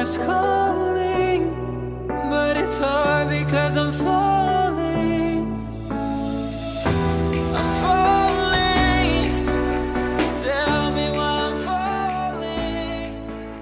was calling, but it's hard because I'm falling. I'm falling. Tell me why I'm falling.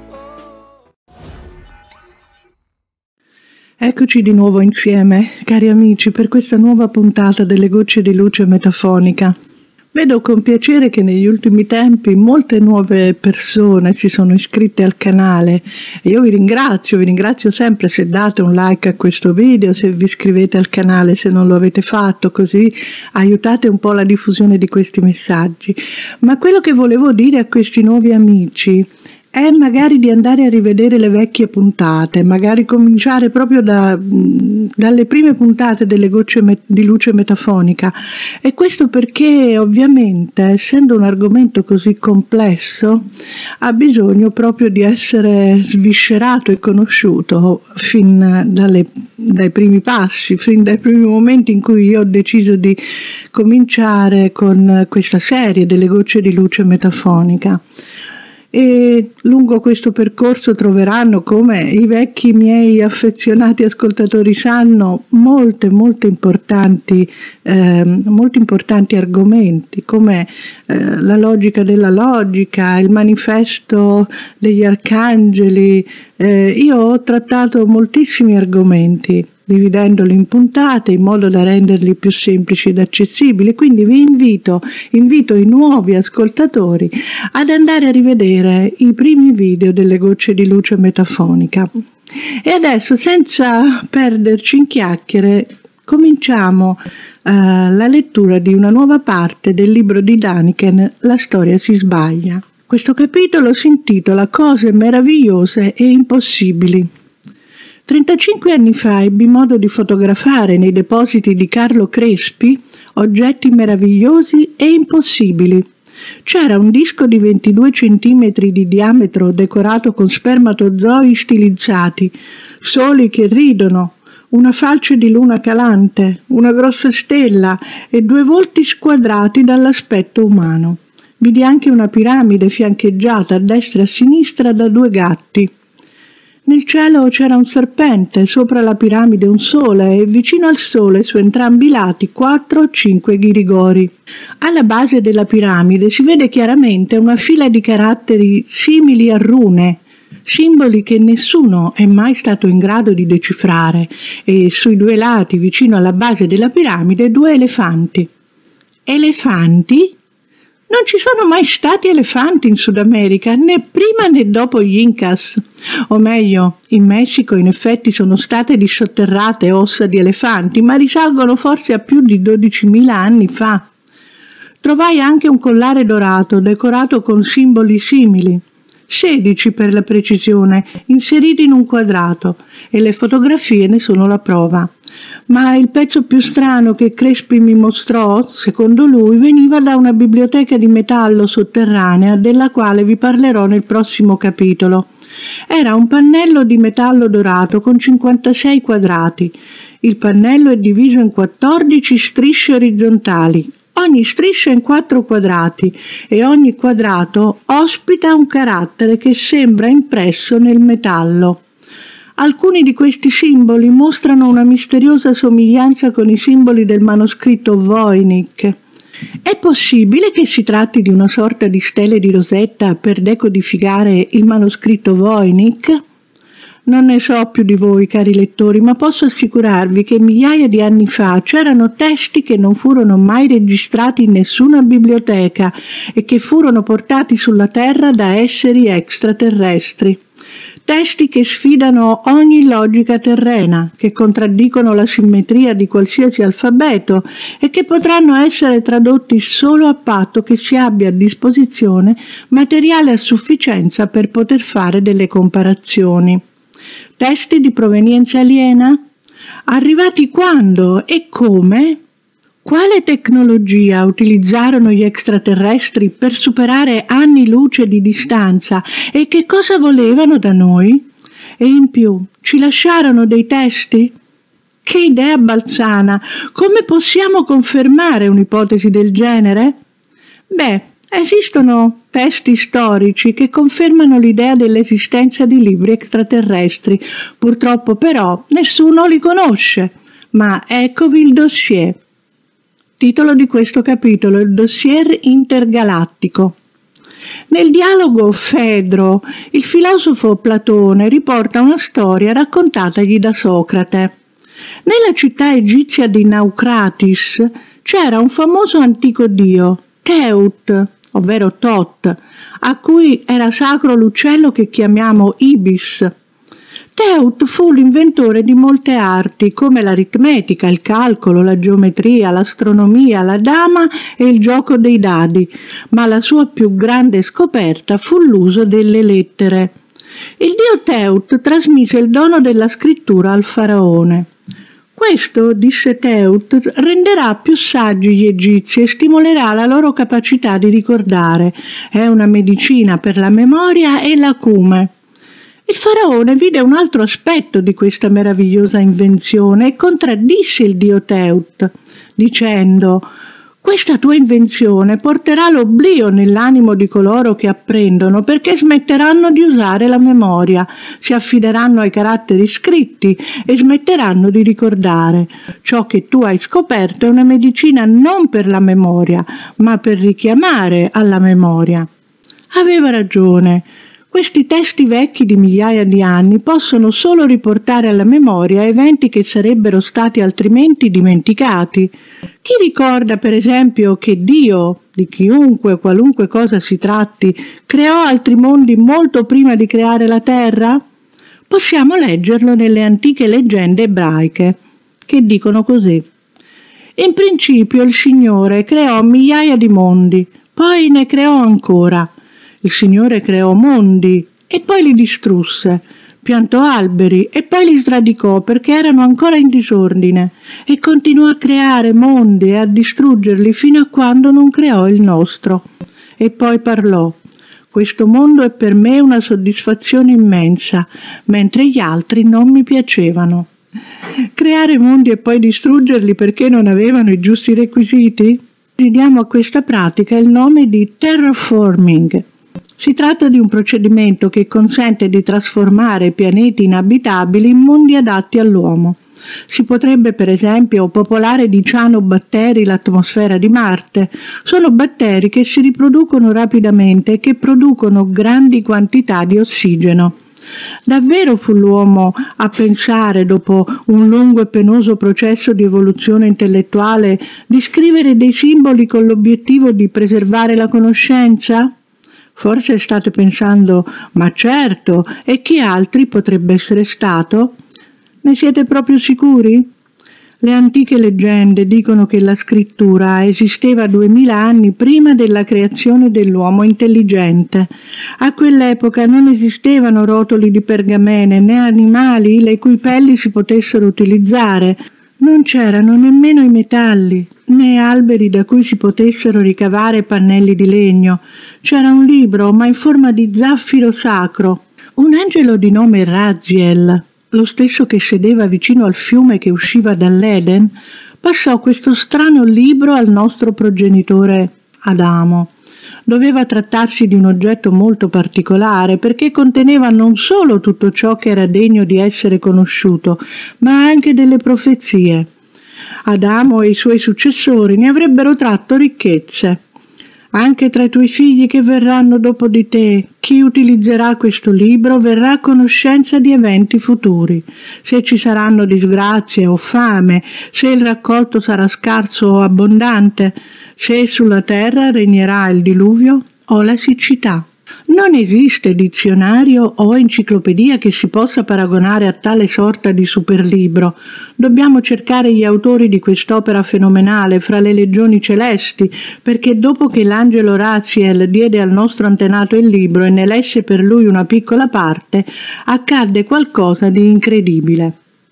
Eccoci di nuovo insieme, cari amici, per questa nuova puntata delle Gocce di Luce Metafonica. Vedo con piacere che negli ultimi tempi molte nuove persone si sono iscritte al canale e io vi ringrazio sempre se date un like a questo video, se vi iscrivete al canale se non lo avete fatto, così aiutate un po' la diffusione di questi messaggi. Ma quello che volevo dire a questi nuovi amici è magari di andare a rivedere le vecchie puntate, magari cominciare proprio dalle prime puntate delle Gocce di Luce Metafonica, e questo perché ovviamente, essendo un argomento così complesso, ha bisogno proprio di essere sviscerato e conosciuto fin dai primi passi, fin dai primi momenti in cui io ho deciso di cominciare con questa serie delle Gocce di Luce Metafonica. E lungo questo percorso troveranno, come i vecchi miei affezionati ascoltatori sanno, molti importanti argomenti, come la logica della logica, il manifesto degli arcangeli. Io ho trattato moltissimi argomenti, dividendoli in puntate in modo da renderli più semplici ed accessibili, quindi vi invito i nuovi ascoltatori ad andare a rivedere i primi video delle Gocce di Luce Metafonica. E adesso, senza perderci in chiacchiere, cominciamo la lettura di una nuova parte del libro di Daniken, La storia si sbaglia. Questo capitolo si intitola Cose meravigliose e impossibili. 35 anni fa ebbi modo di fotografare nei depositi di Carlo Crespi oggetti meravigliosi e impossibili. C'era un disco di 22 centimetri di diametro decorato con spermatozoi stilizzati, soli che ridono, una falce di luna calante, una grossa stella e 2 volti squadrati dall'aspetto umano. Vidi anche una piramide fiancheggiata a destra e a sinistra da 2 gatti. Nel cielo c'era un serpente, sopra la piramide un sole e vicino al sole su entrambi i lati 4 o 5 ghirigori. Alla base della piramide si vede chiaramente una fila di caratteri simili a rune, simboli che nessuno è mai stato in grado di decifrare, e sui 2 lati, vicino alla base della piramide, 2 elefanti. Elefanti? Non ci sono mai stati elefanti in Sud America, né prima né dopo gli Incas. O meglio, in Messico in effetti sono state dissotterrate ossa di elefanti, ma risalgono forse a più di 12.000 anni fa. Trovai anche un collare dorato decorato con simboli simili, 16 per la precisione, inseriti in un quadrato, e le fotografie ne sono la prova. Ma il pezzo più strano che Crespi mi mostrò, secondo lui, veniva da una biblioteca di metallo sotterranea della quale vi parlerò nel prossimo capitolo. Era un pannello di metallo dorato con 56 quadrati. Il pannello è diviso in 14 strisce orizzontali, ogni striscia in 4 quadrati, e ogni quadrato ospita un carattere che sembra impresso nel metallo. Alcuni di questi simboli mostrano una misteriosa somiglianza con i simboli del manoscritto Voynich. È possibile che si tratti di una sorta di stele di Rosetta per decodificare il manoscritto Voynich? Non ne so più di voi, cari lettori, ma posso assicurarvi che migliaia di anni fa c'erano testi che non furono mai registrati in nessuna biblioteca e che furono portati sulla Terra da esseri extraterrestri. Testi che sfidano ogni logica terrena, che contraddicono la simmetria di qualsiasi alfabeto e che potranno essere tradotti solo a patto che si abbia a disposizione materiale a sufficienza per poter fare delle comparazioni. Testi di provenienza aliena? Arrivati quando e come? Quale tecnologia utilizzarono gli extraterrestri per superare anni luce di distanza e che cosa volevano da noi? E in più, ci lasciarono dei testi? Che idea balzana! Come possiamo confermare un'ipotesi del genere? Beh, Esistono testi storici che confermano l'idea dell'esistenza di libri extraterrestri, purtroppo però nessuno li conosce, ma eccovi il dossier. Titolo di questo capitolo: il dossier intergalattico. Nel dialogo Fedro, il filosofo Platone riporta una storia raccontatagli da Socrate. Nella città egizia di Naucratis c'era un famoso antico dio, Teut, ovvero Tot, a cui era sacro l'uccello che chiamiamo Ibis. Teut fu l'inventore di molte arti come l'aritmetica, il calcolo, la geometria, l'astronomia, la dama e il gioco dei dadi, ma la sua più grande scoperta fu l'uso delle lettere. Il dio Teut trasmise il dono della scrittura al faraone. Questo, disse Teut, renderà più saggi gli egizi e stimolerà la loro capacità di ricordare. È una medicina per la memoria e l'acume. Il faraone vide un altro aspetto di questa meravigliosa invenzione e contraddisse il dio Teut, dicendo: «Questa tua invenzione porterà l'oblio nell'animo di coloro che apprendono, perché smetteranno di usare la memoria, si affideranno ai caratteri scritti e smetteranno di ricordare. Ciò che tu hai scoperto è una medicina non per la memoria, ma per richiamare alla memoria». Aveva ragione. Questi testi vecchi di migliaia di anni possono solo riportare alla memoria eventi che sarebbero stati altrimenti dimenticati. Chi ricorda, per esempio, che Dio, di chiunque, qualunque cosa si tratti, creò altri mondi molto prima di creare la terra? Possiamo leggerlo nelle antiche leggende ebraiche, che dicono così. In principio il Signore creò migliaia di mondi, poi ne creò ancora. Il Signore creò mondi e poi li distrusse, piantò alberi e poi li sradicò perché erano ancora in disordine e continuò a creare mondi e a distruggerli fino a quando non creò il nostro. E poi parlò: «Questo mondo è per me una soddisfazione immensa, mentre gli altri non mi piacevano». Creare mondi e poi distruggerli perché non avevano i giusti requisiti? Diamo a questa pratica il nome di terraforming. Si tratta di un procedimento che consente di trasformare pianeti inabitabili in mondi adatti all'uomo. Si potrebbe per esempio popolare di cianobatteri l'atmosfera di Marte. Sono batteri che si riproducono rapidamente e che producono grandi quantità di ossigeno. Davvero fu l'uomo a pensare, dopo un lungo e penoso processo di evoluzione intellettuale, di scrivere dei simboli con l'obiettivo di preservare la conoscenza? Forse state pensando: ma certo, e chi altri potrebbe essere stato? Ne siete proprio sicuri? Le antiche leggende dicono che la scrittura esisteva 2000 anni prima della creazione dell'uomo intelligente. A quell'epoca non esistevano rotoli di pergamene né animali le cui pelli si potessero utilizzare. Non c'erano nemmeno i metalli, né alberi da cui si potessero ricavare pannelli di legno. C'era un libro, ma in forma di zaffiro sacro. Un angelo di nome Raziel, lo stesso che sedeva vicino al fiume che usciva dall'Eden, passò questo strano libro al nostro progenitore Adamo. Doveva trattarsi di un oggetto molto particolare perché conteneva non solo tutto ciò che era degno di essere conosciuto, ma anche delle profezie. Adamo e i suoi successori ne avrebbero tratto ricchezze. Anche tra i tuoi figli che verranno dopo di te, chi utilizzerà questo libro verrà a conoscenza di eventi futuri. Se ci saranno disgrazie o fame, se il raccolto sarà scarso o abbondante, se sulla terra regnerà il diluvio o la siccità. Non esiste dizionario o enciclopedia che si possa paragonare a tale sorta di superlibro. Dobbiamo cercare gli autori di quest'opera fenomenale fra le legioni celesti, perché dopo che l'angelo Raziel diede al nostro antenato il libro e ne lesse per lui una piccola parte, accadde qualcosa di incredibile.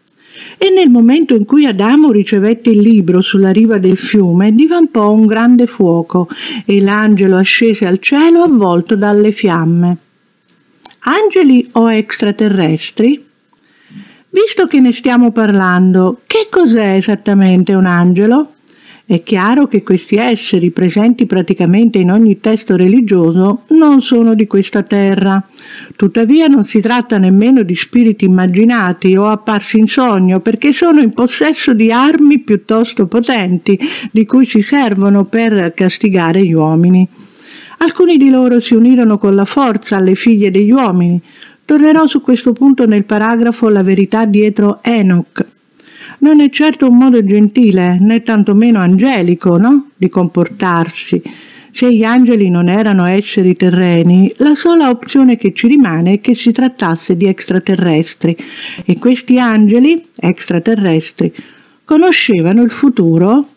E nel momento in cui Adamo ricevette il libro sulla riva del fiume, divampò un grande fuoco e l'angelo ascese al cielo avvolto dalle fiamme. Angeli o extraterrestri? Visto che ne stiamo parlando, che cos'è esattamente un angelo? È chiaro che questi esseri, presenti praticamente in ogni testo religioso, non sono di questa terra. Tuttavia non si tratta nemmeno di spiriti immaginati o apparsi in sogno, perché sono in possesso di armi piuttosto potenti, di cui si servono per castigare gli uomini. Alcuni di loro si unirono con la forza alle figlie degli uomini. Tornerò su questo punto nel paragrafo La verità dietro Enoch. Non è certo un modo gentile, né tantomeno angelico, no? Di comportarsi. Se gli angeli non erano esseri terreni, la sola opzione che ci rimane è che si trattasse di extraterrestri. E questi angeli, extraterrestri, conoscevano il futuro?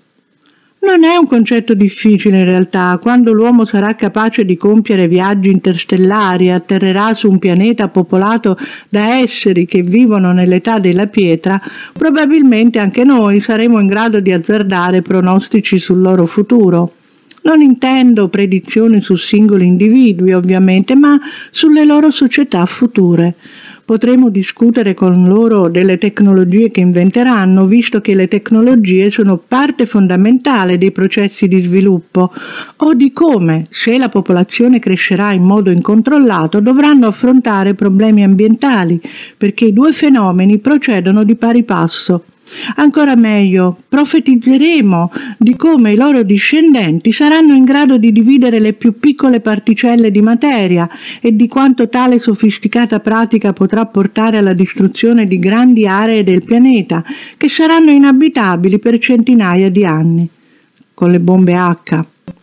Non è un concetto difficile in realtà. Quando l'uomo sarà capace di compiere viaggi interstellari e atterrerà su un pianeta popolato da esseri che vivono nell'età della pietra, probabilmente anche noi saremo in grado di azzardare pronostici sul loro futuro. Non intendo predizioni su singoli individui, ovviamente, ma sulle loro società future. Potremo discutere con loro delle tecnologie che inventeranno, visto che le tecnologie sono parte fondamentale dei processi di sviluppo, o di come, se la popolazione crescerà in modo incontrollato, dovranno affrontare problemi ambientali, perché i due fenomeni procedono di pari passo. Ancora meglio, profetizzeremo di come i loro discendenti saranno in grado di dividere le più piccole particelle di materia e di quanto tale sofisticata pratica potrà portare alla distruzione di grandi aree del pianeta che saranno inabitabili per centinaia di anni. Con le bombe H.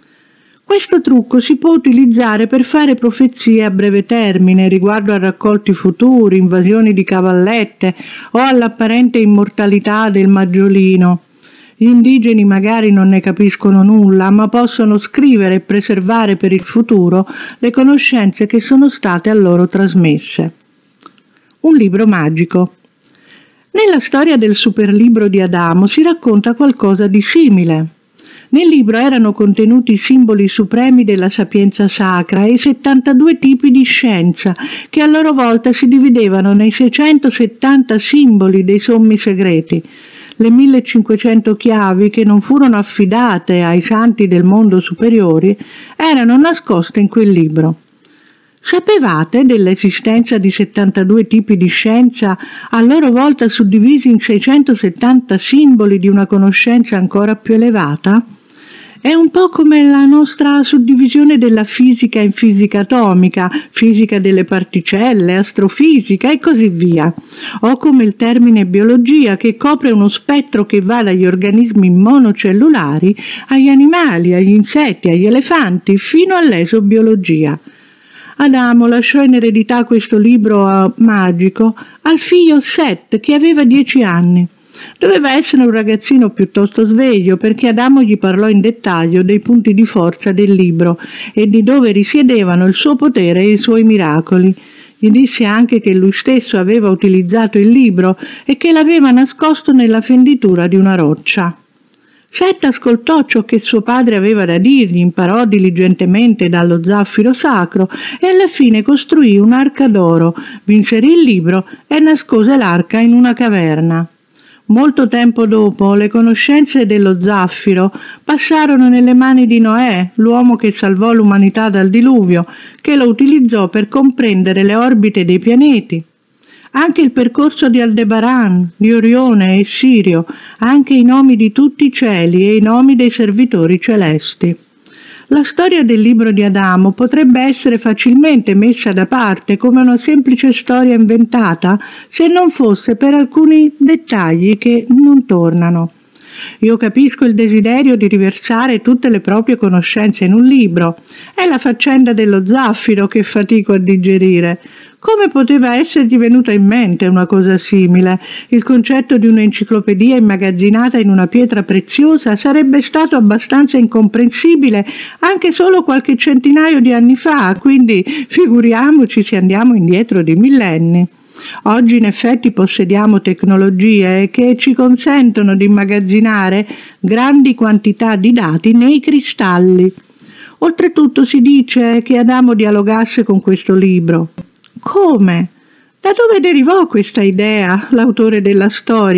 Questo trucco si può utilizzare per fare profezie a breve termine riguardo a raccolti futuri, invasioni di cavallette o all'apparente immortalità del maggiolino. Gli indigeni magari non ne capiscono nulla, ma possono scrivere e preservare per il futuro le conoscenze che sono state a loro trasmesse. Un libro magico. Nella storia del superlibro di Adamo si racconta qualcosa di simile. Nel libro erano contenuti i simboli supremi della sapienza sacra e i 72 tipi di scienza, che a loro volta si dividevano nei 670 simboli dei sommi segreti. Le 1500 chiavi, che non furono affidate ai santi del mondo superiori, erano nascoste in quel libro. Sapevate dell'esistenza di 72 tipi di scienza, a loro volta suddivisi in 670 simboli di una conoscenza ancora più elevata? È un po' come la nostra suddivisione della fisica in fisica atomica, fisica delle particelle, astrofisica e così via, o come il termine biologia, che copre uno spettro che va dagli organismi monocellulari agli animali, agli insetti, agli elefanti, fino all'esobiologia. Adamo lasciò in eredità questo libro magico al figlio Set, che aveva 10 anni. Doveva essere un ragazzino piuttosto sveglio, perché Adamo gli parlò in dettaglio dei punti di forza del libro e di dove risiedevano il suo potere e i suoi miracoli. Gli disse anche che lui stesso aveva utilizzato il libro e che l'aveva nascosto nella fenditura di una roccia. Set ascoltò ciò che suo padre aveva da dirgli, imparò diligentemente dallo zaffiro sacro e alla fine costruì un'arca d'oro, vi inserì il libro e nascose l'arca in una caverna. Molto tempo dopo, le conoscenze dello zaffiro passarono nelle mani di Noè, l'uomo che salvò l'umanità dal diluvio, che lo utilizzò per comprendere le orbite dei pianeti. Anche il percorso di Aldebaran, di Orione e Sirio, anche i nomi di tutti i cieli e i nomi dei servitori celesti. La storia del libro di Adamo potrebbe essere facilmente messa da parte come una semplice storia inventata se non fosse per alcuni dettagli che non tornano. Io capisco il desiderio di riversare tutte le proprie conoscenze in un libro. È la faccenda dello zaffiro che fatico a digerire. Come poteva essergli venuta in mente una cosa simile? Il concetto di un'enciclopedia immagazzinata in una pietra preziosa sarebbe stato abbastanza incomprensibile anche solo qualche centinaio di anni fa, quindi figuriamoci se andiamo indietro di millenni. Oggi in effetti possediamo tecnologie che ci consentono di immagazzinare grandi quantità di dati nei cristalli. Oltretutto si dice che Adamo dialogasse con questo libro. Come? Da dove derivò questa idea, l'autore della storia?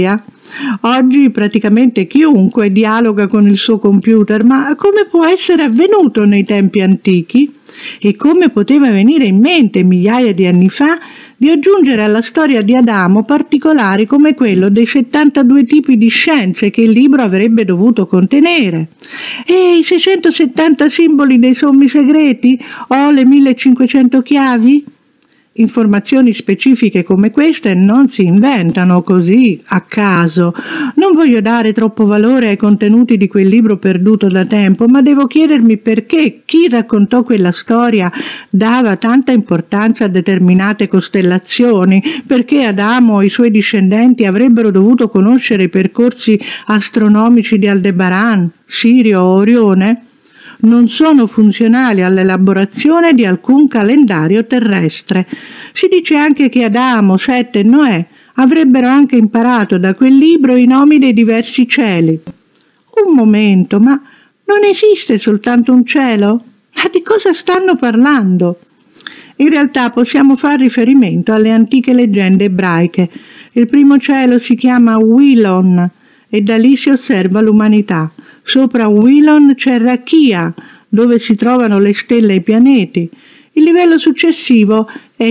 Oggi praticamente chiunque dialoga con il suo computer, ma come può essere avvenuto nei tempi antichi? E come poteva venire in mente migliaia di anni fa di aggiungere alla storia di Adamo particolari come quello dei 72 tipi di scienze che il libro avrebbe dovuto contenere? E i 670 simboli dei sommi segreti o le 1500 chiavi? Informazioni specifiche come queste non si inventano così a caso. Non voglio dare troppo valore ai contenuti di quel libro perduto da tempo, ma devo chiedermi perché chi raccontò quella storia dava tanta importanza a determinate costellazioni, perché Adamo e i suoi discendenti avrebbero dovuto conoscere i percorsi astronomici di Aldebaran, Sirio o Orione. Non sono funzionali all'elaborazione di alcun calendario terrestre. Si dice anche che Adamo, Set e Noè avrebbero anche imparato da quel libro i nomi dei diversi cieli. Un momento, ma non esiste soltanto un cielo? Ma di cosa stanno parlando? In realtà possiamo far riferimento alle antiche leggende ebraiche. Il primo cielo si chiama Wilon e da lì si osserva l'umanità. Sopra Wilon c'è Rachia, dove si trovano le stelle e i pianeti. Il livello successivo è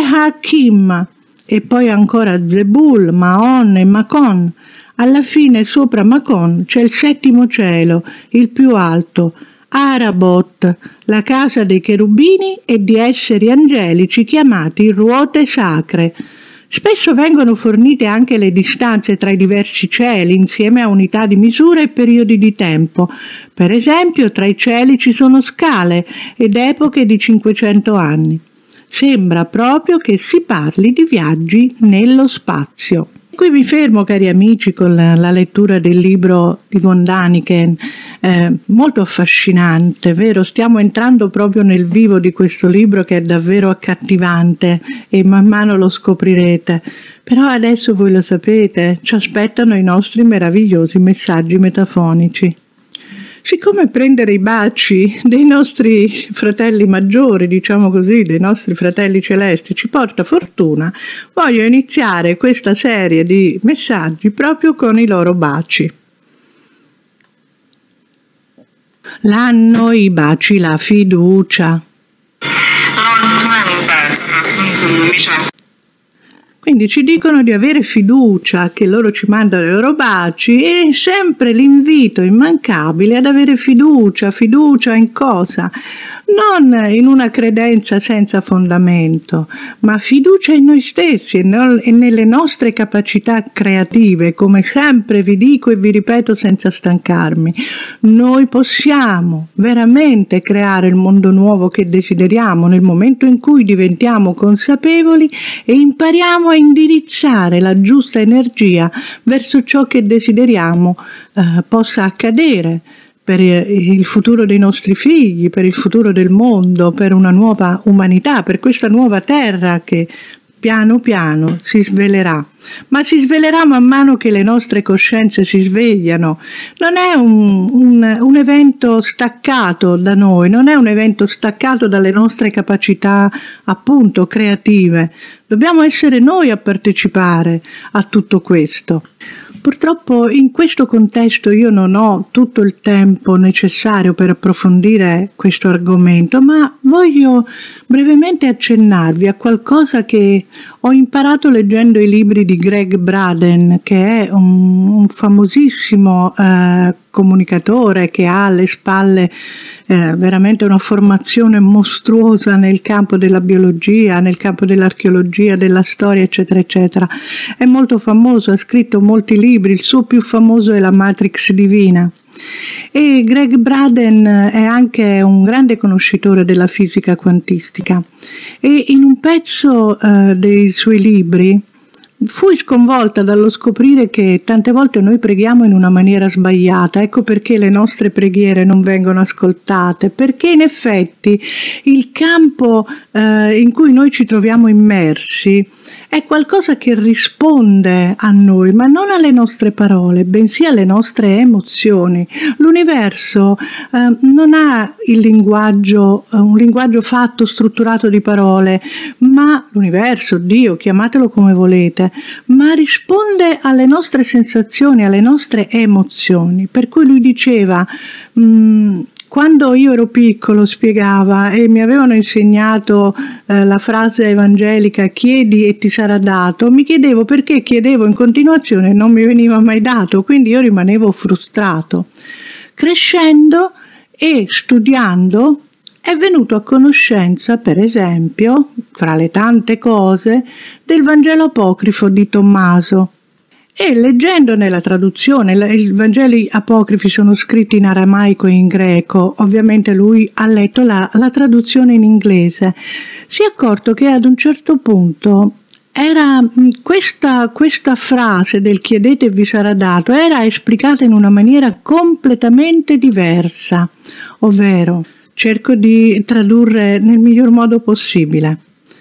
Shehakim e poi ancora Zebul, Maon e Macon. Alla fine sopra Macon c'è il settimo cielo, il più alto, Arabot, la casa dei cherubini e di esseri angelici chiamati ruote sacre. Spesso vengono fornite anche le distanze tra i diversi cieli insieme a unità di misura e periodi di tempo. Per esempio, tra i cieli ci sono scale ed epoche di 500 anni. Sembra proprio che si parli di viaggi nello spazio. Qui mi fermo, cari amici, con la lettura del libro di von Däniken, molto affascinante, vero? Stiamo entrando proprio nel vivo di questo libro che è davvero accattivante e man mano lo scoprirete. Però adesso voi lo sapete, ci aspettano i nostri meravigliosi messaggi metafonici. Siccome prendere i baci dei nostri fratelli maggiori, diciamo così, dei nostri fratelli celesti, ci porta fortuna, voglio iniziare questa serie di messaggi proprio con i loro baci. L'hanno i baci la fiducia. Quindi ci dicono di avere fiducia, che loro ci mandano i loro baci e sempre l'invito immancabile ad avere fiducia. Fiducia in cosa? Non in una credenza senza fondamento, ma fiducia in noi stessi e nelle nostre capacità creative. Come sempre vi dico e vi ripeto senza stancarmi, noi possiamo veramente creare il mondo nuovo che desideriamo nel momento in cui diventiamo consapevoli e impariamo a indirizzare la giusta energia verso ciò che desideriamo possa accadere per il futuro dei nostri figli, per il futuro del mondo, per una nuova umanità, per questa nuova terra che piano piano si svelerà, ma si svelerà man mano che le nostre coscienze si svegliano. Non è un evento staccato da noi, non è un evento staccato dalle nostre capacità appunto creative. Dobbiamo essere noi a partecipare a tutto questo. Purtroppo in questo contesto io non ho tutto il tempo necessario per approfondire questo argomento, ma voglio brevemente accennarvi a qualcosa che ho imparato leggendo i libri di Greg Braden, che è un famosissimo comunicatore che ha alle spalle veramente una formazione mostruosa nel campo della biologia, nel campo dell'archeologia, della storia, eccetera, eccetera. È molto famoso, ha scritto molti libri, il suo più famoso è La Matrix Divina. E Greg Braden è anche un grande conoscitore della fisica quantistica e in un pezzo dei suoi libri fui sconvolta dallo scoprire che tante volte noi preghiamo in una maniera sbagliata. Ecco perché le nostre preghiere non vengono ascoltate, perché in effetti il campo in cui noi ci troviamo immersi è qualcosa che risponde a noi, ma non alle nostre parole, bensì alle nostre emozioni. L'universo non ha il linguaggio, un linguaggio fatto, strutturato di parole, ma l'universo, Dio, chiamatelo come volete, ma risponde alle nostre sensazioni, alle nostre emozioni. Per cui lui diceva, quando io ero piccolo, spiegava, e mi avevano insegnato la frase evangelica chiedi e ti sarà dato, mi chiedevo perché chiedevo in continuazione e non mi veniva mai dato, quindi io rimanevo frustrato. Crescendo e studiando è venuto a conoscenza, per esempio, fra le tante cose, del Vangelo apocrifo di Tommaso. E leggendone la traduzione, i Vangeli apocrifi sono scritti in aramaico e in greco, ovviamente lui ha letto la traduzione in inglese, si è accorto che ad un certo punto era questa frase del chiedete e vi sarà dato, era esplicata in una maniera completamente diversa, ovvero, cerco di tradurre nel miglior modo possibile.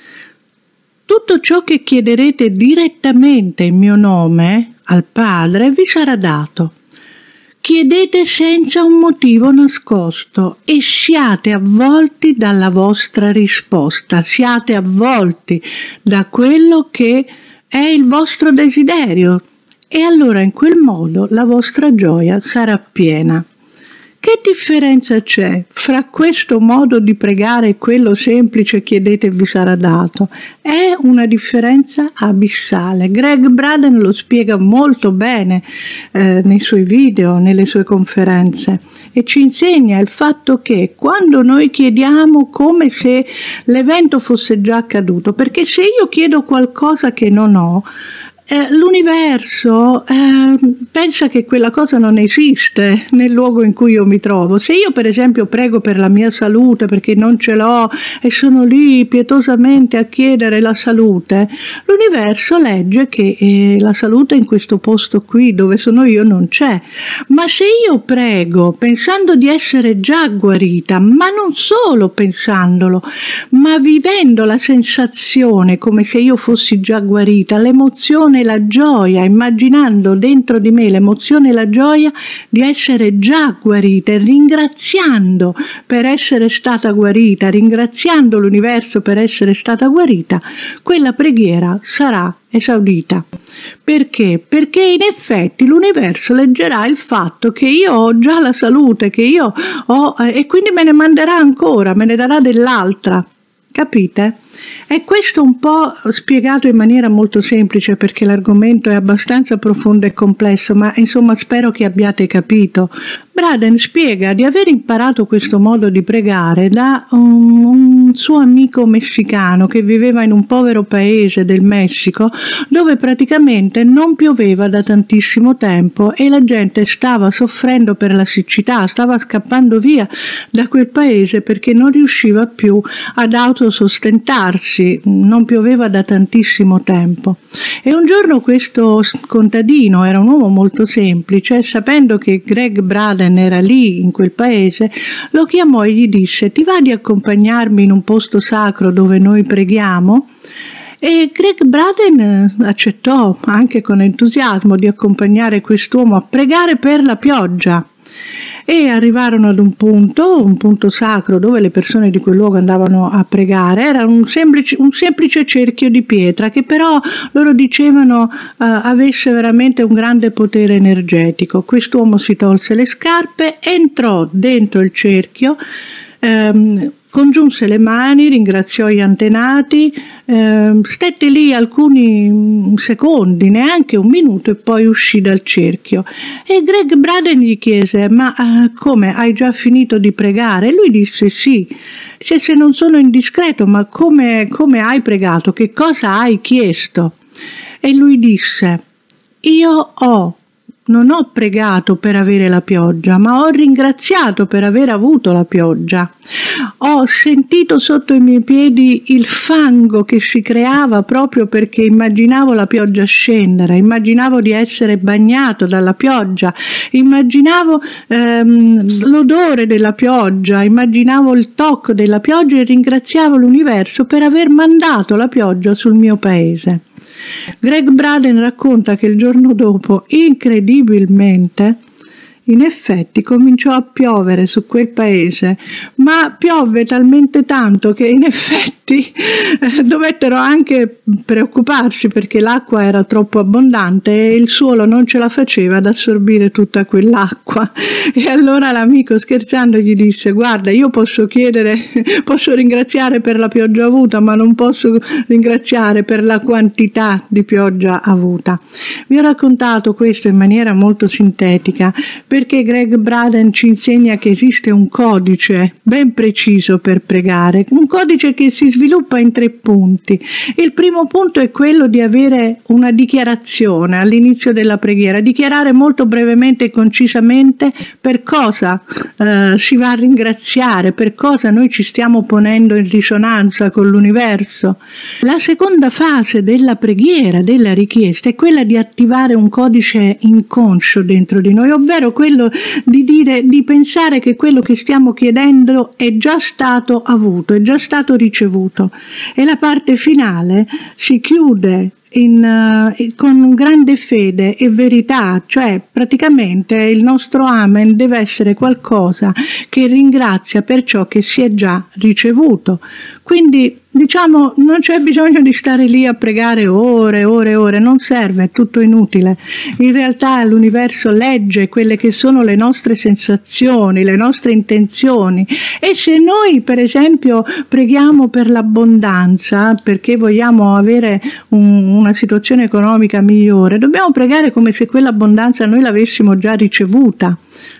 Tutto ciò che chiederete direttamente in mio nome al Padre vi sarà dato. Chiedete senza un motivo nascosto e siate avvolti dalla vostra risposta, siate avvolti da quello che è il vostro desiderio e allora in quel modo la vostra gioia sarà piena. Che differenza c'è fra questo modo di pregare e quello semplice chiedete e vi sarà dato? È una differenza abissale. Greg Braden lo spiega molto bene nei suoi video, nelle sue conferenze e ci insegna il fatto che quando noi chiediamo come se l'evento fosse già accaduto, perché se io chiedo qualcosa che non ho, l'universo pensa che quella cosa non esiste nel luogo in cui io mi trovo. Se io per esempio prego per la mia salute perché non ce l'ho e sono lì pietosamente a chiedere la salute, l'universo legge che la salute in questo posto qui dove sono io non c'è. Ma se io prego pensando di essere già guarita, ma non solo pensandolo, ma vivendo la sensazione come se io fossi già guarita, l'emozione, la gioia, immaginando dentro di me l'emozione e la gioia di essere già guarita e ringraziando per essere stata guarita, ringraziando l'universo per essere stata guarita, quella preghiera sarà esaudita. Perché? Perché in effetti l'universo leggerà il fatto che io ho già la salute, che io ho, e quindi me ne manderà ancora, me ne darà dell'altra. Capite? E questo un po' spiegato in maniera molto semplice perché l'argomento è abbastanza profondo e complesso, ma insomma spero che abbiate capito. Braden spiega di aver imparato questo modo di pregare da un suo amico messicano che viveva in un povero paese del Messico dove praticamente non pioveva da tantissimo tempo e la gente stava soffrendo per la siccità, stava scappando via da quel paese perché non riusciva più ad autosostentarsi, non pioveva da tantissimo tempo. E un giorno questo contadino, era un uomo molto semplice, sapendo che Greg Braden era lì in quel paese, lo chiamò e gli disse: ti va di accompagnarmi in un posto sacro dove noi preghiamo? E Greg Braden accettò anche con entusiasmo di accompagnare quest'uomo a pregare per la pioggia. E arrivarono ad un punto sacro dove le persone di quel luogo andavano a pregare. Era un semplice cerchio di pietra che però loro dicevano avesse veramente un grande potere energetico. Quest'uomo si tolse le scarpe, entrò dentro il cerchio, congiunse le mani, ringraziò gli antenati, stette lì alcuni secondi, neanche un minuto, e poi uscì dal cerchio. E Greg Braden gli chiese: ma come, hai già finito di pregare? E lui disse: sì. Cioè, se non sono indiscreto, ma come hai pregato? Che cosa hai chiesto? E lui disse: io non ho pregato per avere la pioggia, ma ho ringraziato per aver avuto la pioggia. Ho sentito sotto i miei piedi il fango che si creava proprio perché immaginavo la pioggia scendere, immaginavo di essere bagnato dalla pioggia, immaginavo l'odore della pioggia, immaginavo il tocco della pioggia e ringraziavo l'universo per aver mandato la pioggia sul mio paese. Greg Braden racconta che il giorno dopo, incredibilmente, in effetti cominciò a piovere su quel paese, ma piovve talmente tanto che in effetti dovettero anche preoccuparsi perché l'acqua era troppo abbondante e il suolo non ce la faceva ad assorbire tutta quell'acqua. E allora l'amico, scherzando, gli disse: guarda, io posso ringraziare per la pioggia avuta, ma non posso ringraziare per la quantità di pioggia avuta. Vi ho raccontato questo in maniera molto sintetica perché Greg Braden ci insegna che esiste un codice ben preciso per pregare, un codice che si sviluppa in 3 punti. Il primo punto è quello di avere una dichiarazione all'inizio della preghiera, dichiarare molto brevemente e concisamente per cosa si va a ringraziare, per cosa noi ci stiamo ponendo in risonanza con l'universo. La seconda fase della preghiera, della richiesta, è quella di attivare un codice inconscio dentro di noi, ovvero quello di pensare che quello che stiamo chiedendo è già stato avuto, è già stato ricevuto. E la parte finale si chiude con grande fede e verità, cioè praticamente il nostro amen deve essere qualcosa che ringrazia per ciò che si è già ricevuto. Quindi diciamo non c'è bisogno di stare lì a pregare ore e ore e ore, non serve, è tutto inutile. In realtà l'universo legge quelle che sono le nostre sensazioni, le nostre intenzioni, e se noi per esempio preghiamo per l'abbondanza perché vogliamo avere una situazione economica migliore, dobbiamo pregare come se quell'abbondanza noi l'avessimo già ricevuta.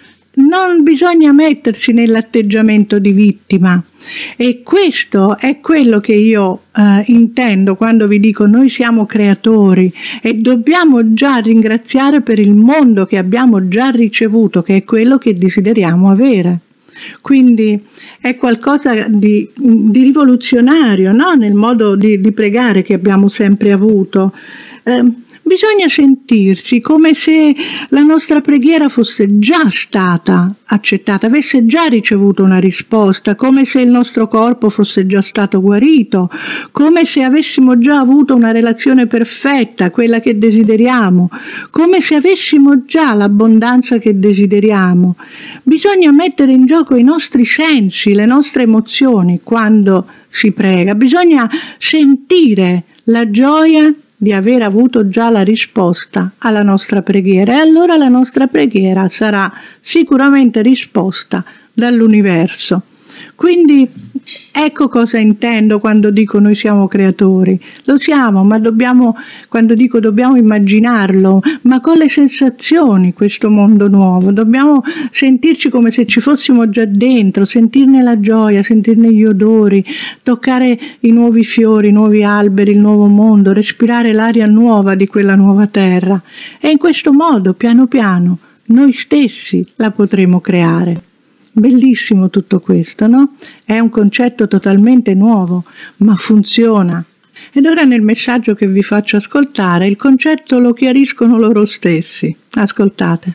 Non bisogna mettersi nell'atteggiamento di vittima, e questo è quello che io intendo quando vi dico noi siamo creatori e dobbiamo già ringraziare per il mondo che abbiamo già ricevuto, che è quello che desideriamo avere. Quindi è qualcosa di rivoluzionario, no? Nel modo di pregare che abbiamo sempre avuto. Bisogna sentirsi come se la nostra preghiera fosse già stata accettata, avesse già ricevuto una risposta, come se il nostro corpo fosse già stato guarito, come se avessimo già avuto una relazione perfetta, quella che desideriamo, come se avessimo già l'abbondanza che desideriamo. Bisogna mettere in gioco i nostri sensi, le nostre emozioni quando si prega. Bisogna sentire la gioia di aver avuto già la risposta alla nostra preghiera, e allora la nostra preghiera sarà sicuramente risposta dall'universo. Quindi ecco cosa intendo quando dico noi siamo creatori. Lo siamo, ma quando dico dobbiamo immaginarlo, ma con le sensazioni, questo mondo nuovo. Dobbiamo sentirci come se ci fossimo già dentro, sentirne la gioia, sentirne gli odori, toccare i nuovi fiori, i nuovi alberi, il nuovo mondo, respirare l'aria nuova di quella nuova terra. E in questo modo, piano piano, noi stessi la potremo creare. Bellissimo tutto questo, no? È un concetto totalmente nuovo, ma funziona. Ed ora nel messaggio che vi faccio ascoltare il concetto lo chiariscono loro stessi. Ascoltate.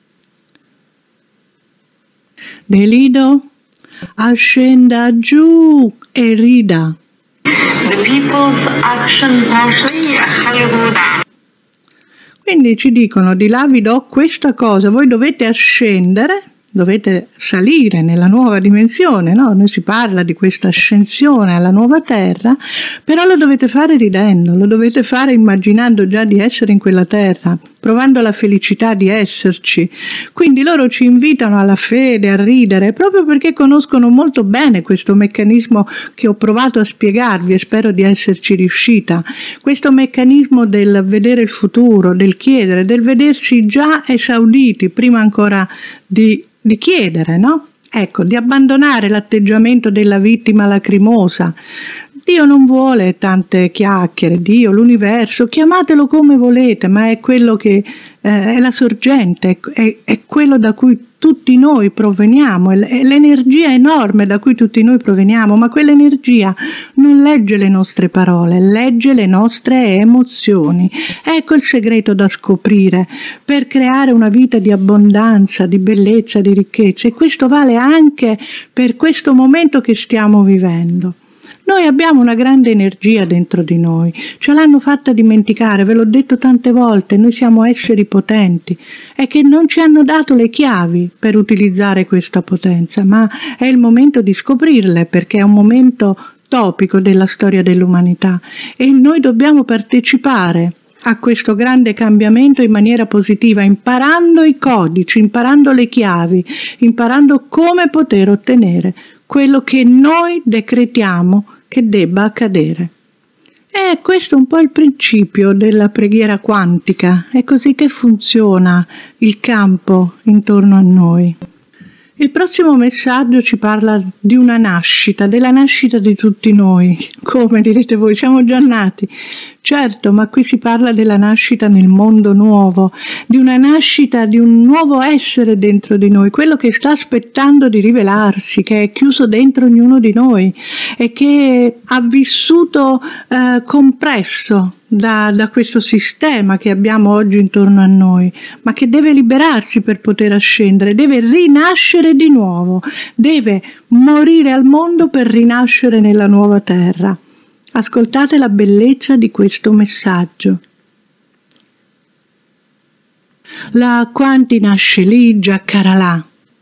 Delido, ascenda giù e rida. The people's action partially Hallelujah. Quindi ci dicono: di là vi do questa cosa, voi dovete ascendere, dovete salire nella nuova dimensione, no? Noi si parla di questa ascensione alla nuova terra, però lo dovete fare ridendo, lo dovete fare immaginando già di essere in quella terra, provando la felicità di esserci. Quindi loro ci invitano alla fede, a ridere, proprio perché conoscono molto bene questo meccanismo che ho provato a spiegarvi e spero di esserci riuscita. Questo meccanismo del vedere il futuro, del chiedere, del vedersi già esauditi prima ancora di chiedere, no? Ecco, di abbandonare l'atteggiamento della vittima lacrimosa. Dio non vuole tante chiacchiere, Dio, l'universo, chiamatelo come volete, ma è quello che è la sorgente, è quello da cui tutti noi proveniamo, è l'energia enorme da cui tutti noi proveniamo, ma quell'energia non legge le nostre parole, legge le nostre emozioni. Ecco il segreto da scoprire per creare una vita di abbondanza, di bellezza, di ricchezza, e questo vale anche per questo momento che stiamo vivendo. Noi abbiamo una grande energia dentro di noi, ce l'hanno fatta dimenticare, ve l'ho detto tante volte, noi siamo esseri potenti, è che non ci hanno dato le chiavi per utilizzare questa potenza, ma è il momento di scoprirle, perché è un momento topico della storia dell'umanità e noi dobbiamo partecipare a questo grande cambiamento in maniera positiva, imparando i codici, imparando le chiavi, imparando come poter ottenere quello che noi decretiamo che debba accadere. E questo è un po' il principio della preghiera quantica, è così che funziona il campo intorno a noi. Il prossimo messaggio ci parla di una nascita, della nascita di tutti noi. Come direte voi, siamo già nati? Certo, ma qui si parla della nascita nel mondo nuovo, di una nascita di un nuovo essere dentro di noi, quello che sta aspettando di rivelarsi, che è chiuso dentro ognuno di noi e che ha vissuto compresso da questo sistema che abbiamo oggi intorno a noi, ma che deve liberarsi per poter ascendere, deve rinascere di nuovo, deve morire al mondo per rinascere nella nuova terra. Ascoltate la bellezza di questo messaggio. La quanti nasce lì, giaccara là.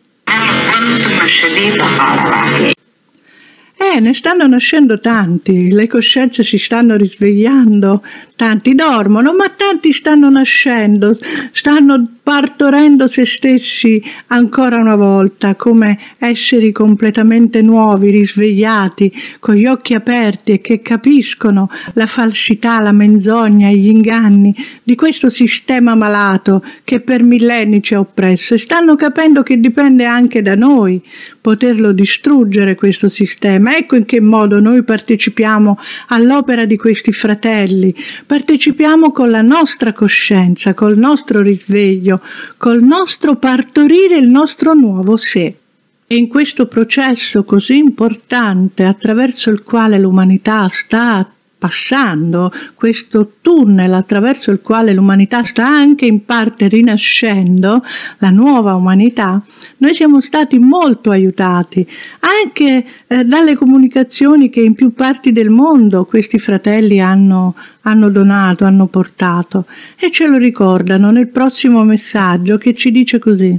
Ne stanno nascendo tanti, le coscienze si stanno risvegliando, tanti dormono, ma tanti stanno nascendo, stanno partorendo se stessi ancora una volta, come esseri completamente nuovi, risvegliati, con gli occhi aperti e che capiscono la falsità, la menzogna, gli inganni di questo sistema malato che per millenni ci ha oppresso e stanno capendo che dipende anche da noi poterlo distruggere questo sistema. Ecco in che modo noi partecipiamo all'opera di questi fratelli, partecipiamo con la nostra coscienza, col nostro risveglio, col nostro partorire il nostro nuovo sé. E in questo processo così importante attraverso il quale l'umanità sta passando, questo tunnel attraverso il quale l'umanità sta anche in parte rinascendo, la nuova umanità, noi siamo stati molto aiutati anche dalle comunicazioni che in più parti del mondo questi fratelli hanno donato, hanno portato, e ce lo ricordano nel prossimo messaggio che ci dice così: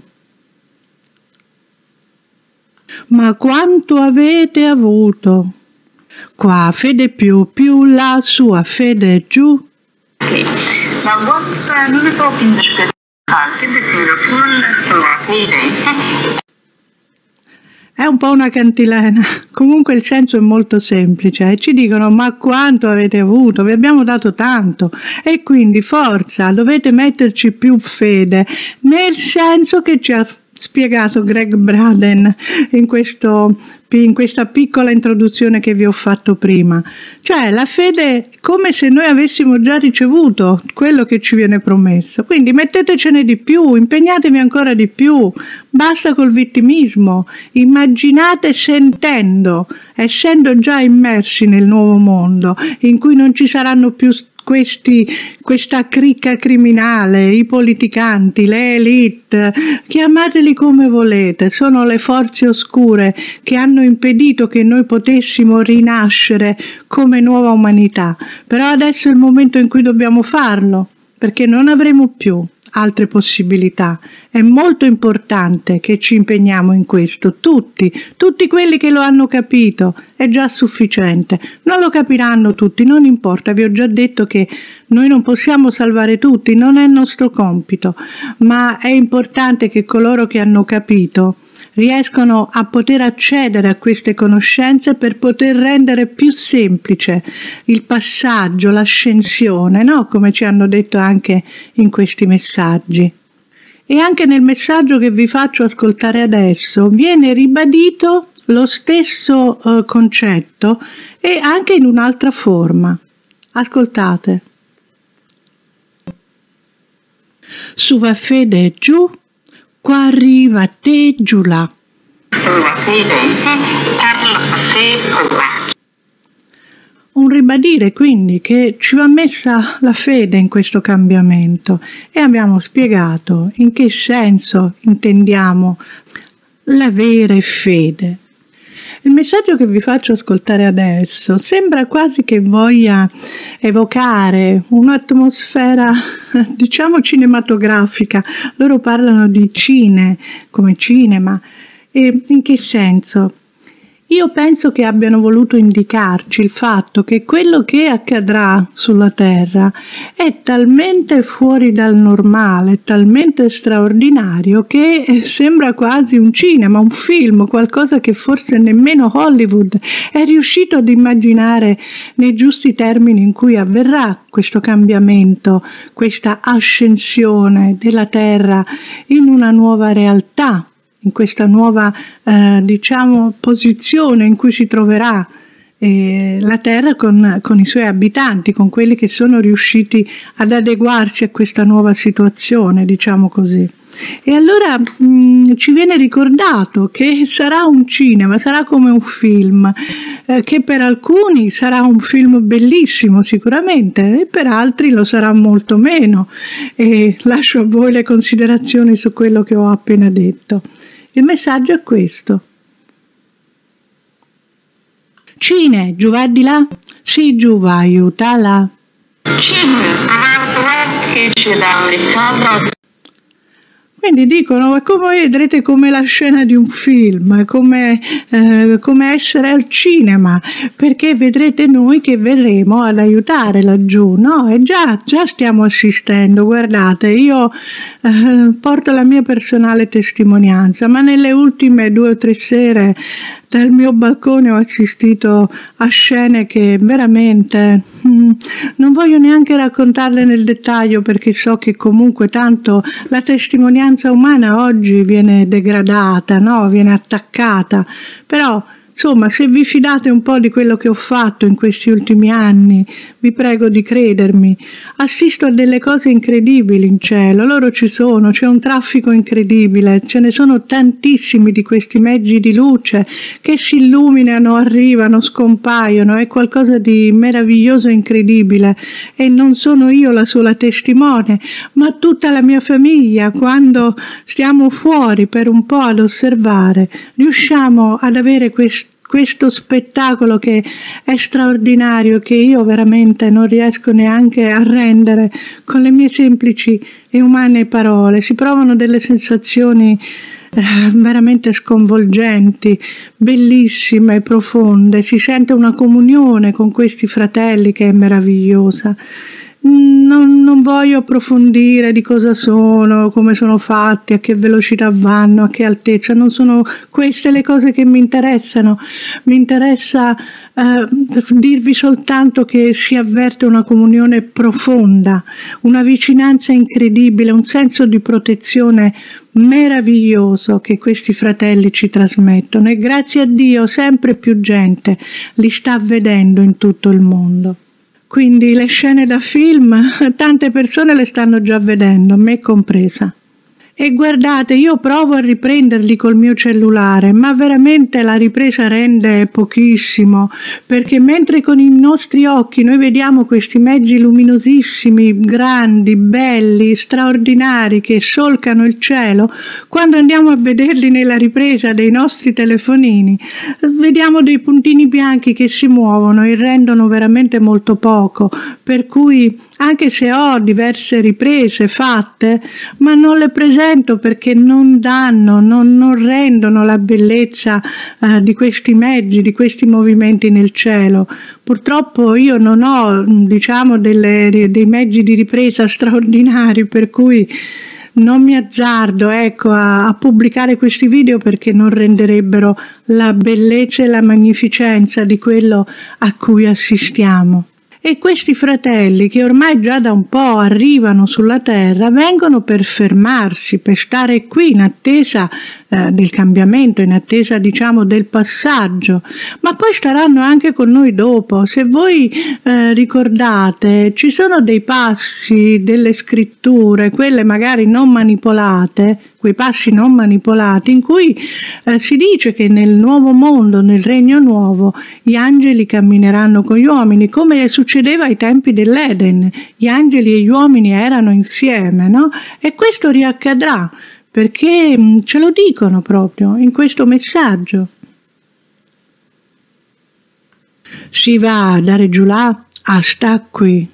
ma quanto avete avuto? Qua fede più la sua fede giù. È un po' una cantilena, comunque il senso è molto semplice e ci dicono: ma quanto avete avuto? Vi abbiamo dato tanto e quindi forza, dovete metterci più fede, nel senso che ci ha spiegato Greg Braden in questa piccola introduzione che vi ho fatto prima. Cioè la fede è come se noi avessimo già ricevuto quello che ci viene promesso, quindi mettetecene di più, impegnatevi ancora di più, basta col vittimismo, immaginate sentendo, essendo già immersi nel nuovo mondo in cui non ci saranno più questa cricca criminale, i politicanti, le elite, chiamateli come volete, sono le forze oscure che hanno impedito che noi potessimo rinascere come nuova umanità. Però adesso è il momento in cui dobbiamo farlo, perché non avremo più altre possibilità. È molto importante che ci impegniamo in questo, tutti quelli che lo hanno capito, è già sufficiente. Non lo capiranno tutti, non importa, vi ho già detto che noi non possiamo salvare tutti, non è il nostro compito, ma è importante che coloro che hanno capito riescono a poter accedere a queste conoscenze per poter rendere più semplice il passaggio, l'ascensione, no? Come ci hanno detto anche in questi messaggi. E anche nel messaggio che vi faccio ascoltare adesso viene ribadito lo stesso concetto e anche in un'altra forma. Ascoltate. Su va fede giù, qua arriva te giù là. Un ribadire quindi che ci va messa la fede in questo cambiamento e abbiamo spiegato in che senso intendiamo l'avere fede. Il messaggio che vi faccio ascoltare adesso sembra quasi che voglia evocare un'atmosfera, diciamo, cinematografica. Loro parlano di come cinema. E in che senso? Io penso che abbiano voluto indicarci il fatto che quello che accadrà sulla Terra è talmente fuori dal normale, talmente straordinario, che sembra quasi un cinema, un film, qualcosa che forse nemmeno Hollywood è riuscito ad immaginare nei giusti termini in cui avverrà questo cambiamento, questa ascensione della Terra in una nuova realtà, in questa nuova posizione in cui si troverà la Terra con i suoi abitanti, con quelli che sono riusciti ad adeguarsi a questa nuova situazione, diciamo così. E allora ci viene ricordato che sarà un cinema, sarà come un film, che per alcuni sarà un film bellissimo sicuramente, e per altri lo sarà molto meno. E lascio a voi le considerazioni su quello che ho appena detto. Il messaggio è questo. Cine, giù va di là? Sì, giù va, aiutala. Quindi dicono, come vedrete, come la scena di un film, come essere al cinema, perché vedrete noi che verremo ad aiutare laggiù. No, e già stiamo assistendo. Guardate, io porto la mia personale testimonianza, ma nelle ultime 2 o 3 sere dal mio balcone ho assistito a scene che veramente non voglio neanche raccontarle nel dettaglio, perché so che comunque tanto la testimonianza umana oggi viene degradata, no? Viene attaccata, però insomma, se vi fidate un po' di quello che ho fatto in questi ultimi anni, vi prego di credermi. Assisto a delle cose incredibili in cielo, loro ci sono, c'è un traffico incredibile, ce ne sono tantissimi di questi mezzi di luce che si illuminano, arrivano, scompaiono, è qualcosa di meraviglioso e incredibile, e non sono io la sola testimone, ma tutta la mia famiglia. Quando stiamo fuori per un po' ad osservare, riusciamo ad avere questo spettacolo che è straordinario, che io veramente non riesco neanche a rendere con le mie semplici e umane parole. Si provano delle sensazioni veramente sconvolgenti, bellissime, profonde, si sente una comunione con questi fratelli che è meravigliosa. Non voglio approfondire di cosa sono, come sono fatti, a che velocità vanno, a che altezza. Non sono queste le cose che mi interessano. Mi interessa dirvi soltanto che si avverte una comunione profonda, una vicinanza incredibile, un senso di protezione meraviglioso che questi fratelli ci trasmettono, e grazie a Dio sempre più gente li sta vedendo in tutto il mondo. Quindi le scene da film, tante persone le stanno già vedendo, me compresa. E guardate, io provo a riprenderli col mio cellulare, ma veramente la ripresa rende pochissimo, perché mentre con i nostri occhi noi vediamo questi mezzi luminosissimi, grandi, belli, straordinari, che solcano il cielo, quando andiamo a vederli nella ripresa dei nostri telefonini, vediamo dei puntini bianchi che si muovono e rendono veramente molto poco, per cui anche se ho diverse riprese fatte, ma non le presento perché non danno, non rendono la bellezza di questi mezzi, di questi movimenti nel cielo. Purtroppo io non ho, diciamo, dei mezzi di ripresa straordinari, per cui non mi azzardo, a pubblicare questi video, perché non renderebbero la bellezza e la magnificenza di quello a cui assistiamo. E questi fratelli, che ormai già da un po' arrivano sulla Terra, vengono per fermarsi, per stare qui in attesa del cambiamento, in attesa, diciamo, del passaggio, ma poi staranno anche con noi dopo. Se voi ricordate, ci sono dei passi delle scritture, quelle magari non manipolate, quei passi non manipolati, in cui si dice che nel nuovo mondo, nel regno nuovo, gli angeli cammineranno con gli uomini, come succedeva ai tempi dell'Eden. Gli angeli e gli uomini erano insieme, no? E questo riaccadrà, perché ce lo dicono proprio in questo messaggio. Si va da Reggiulà a sta qui.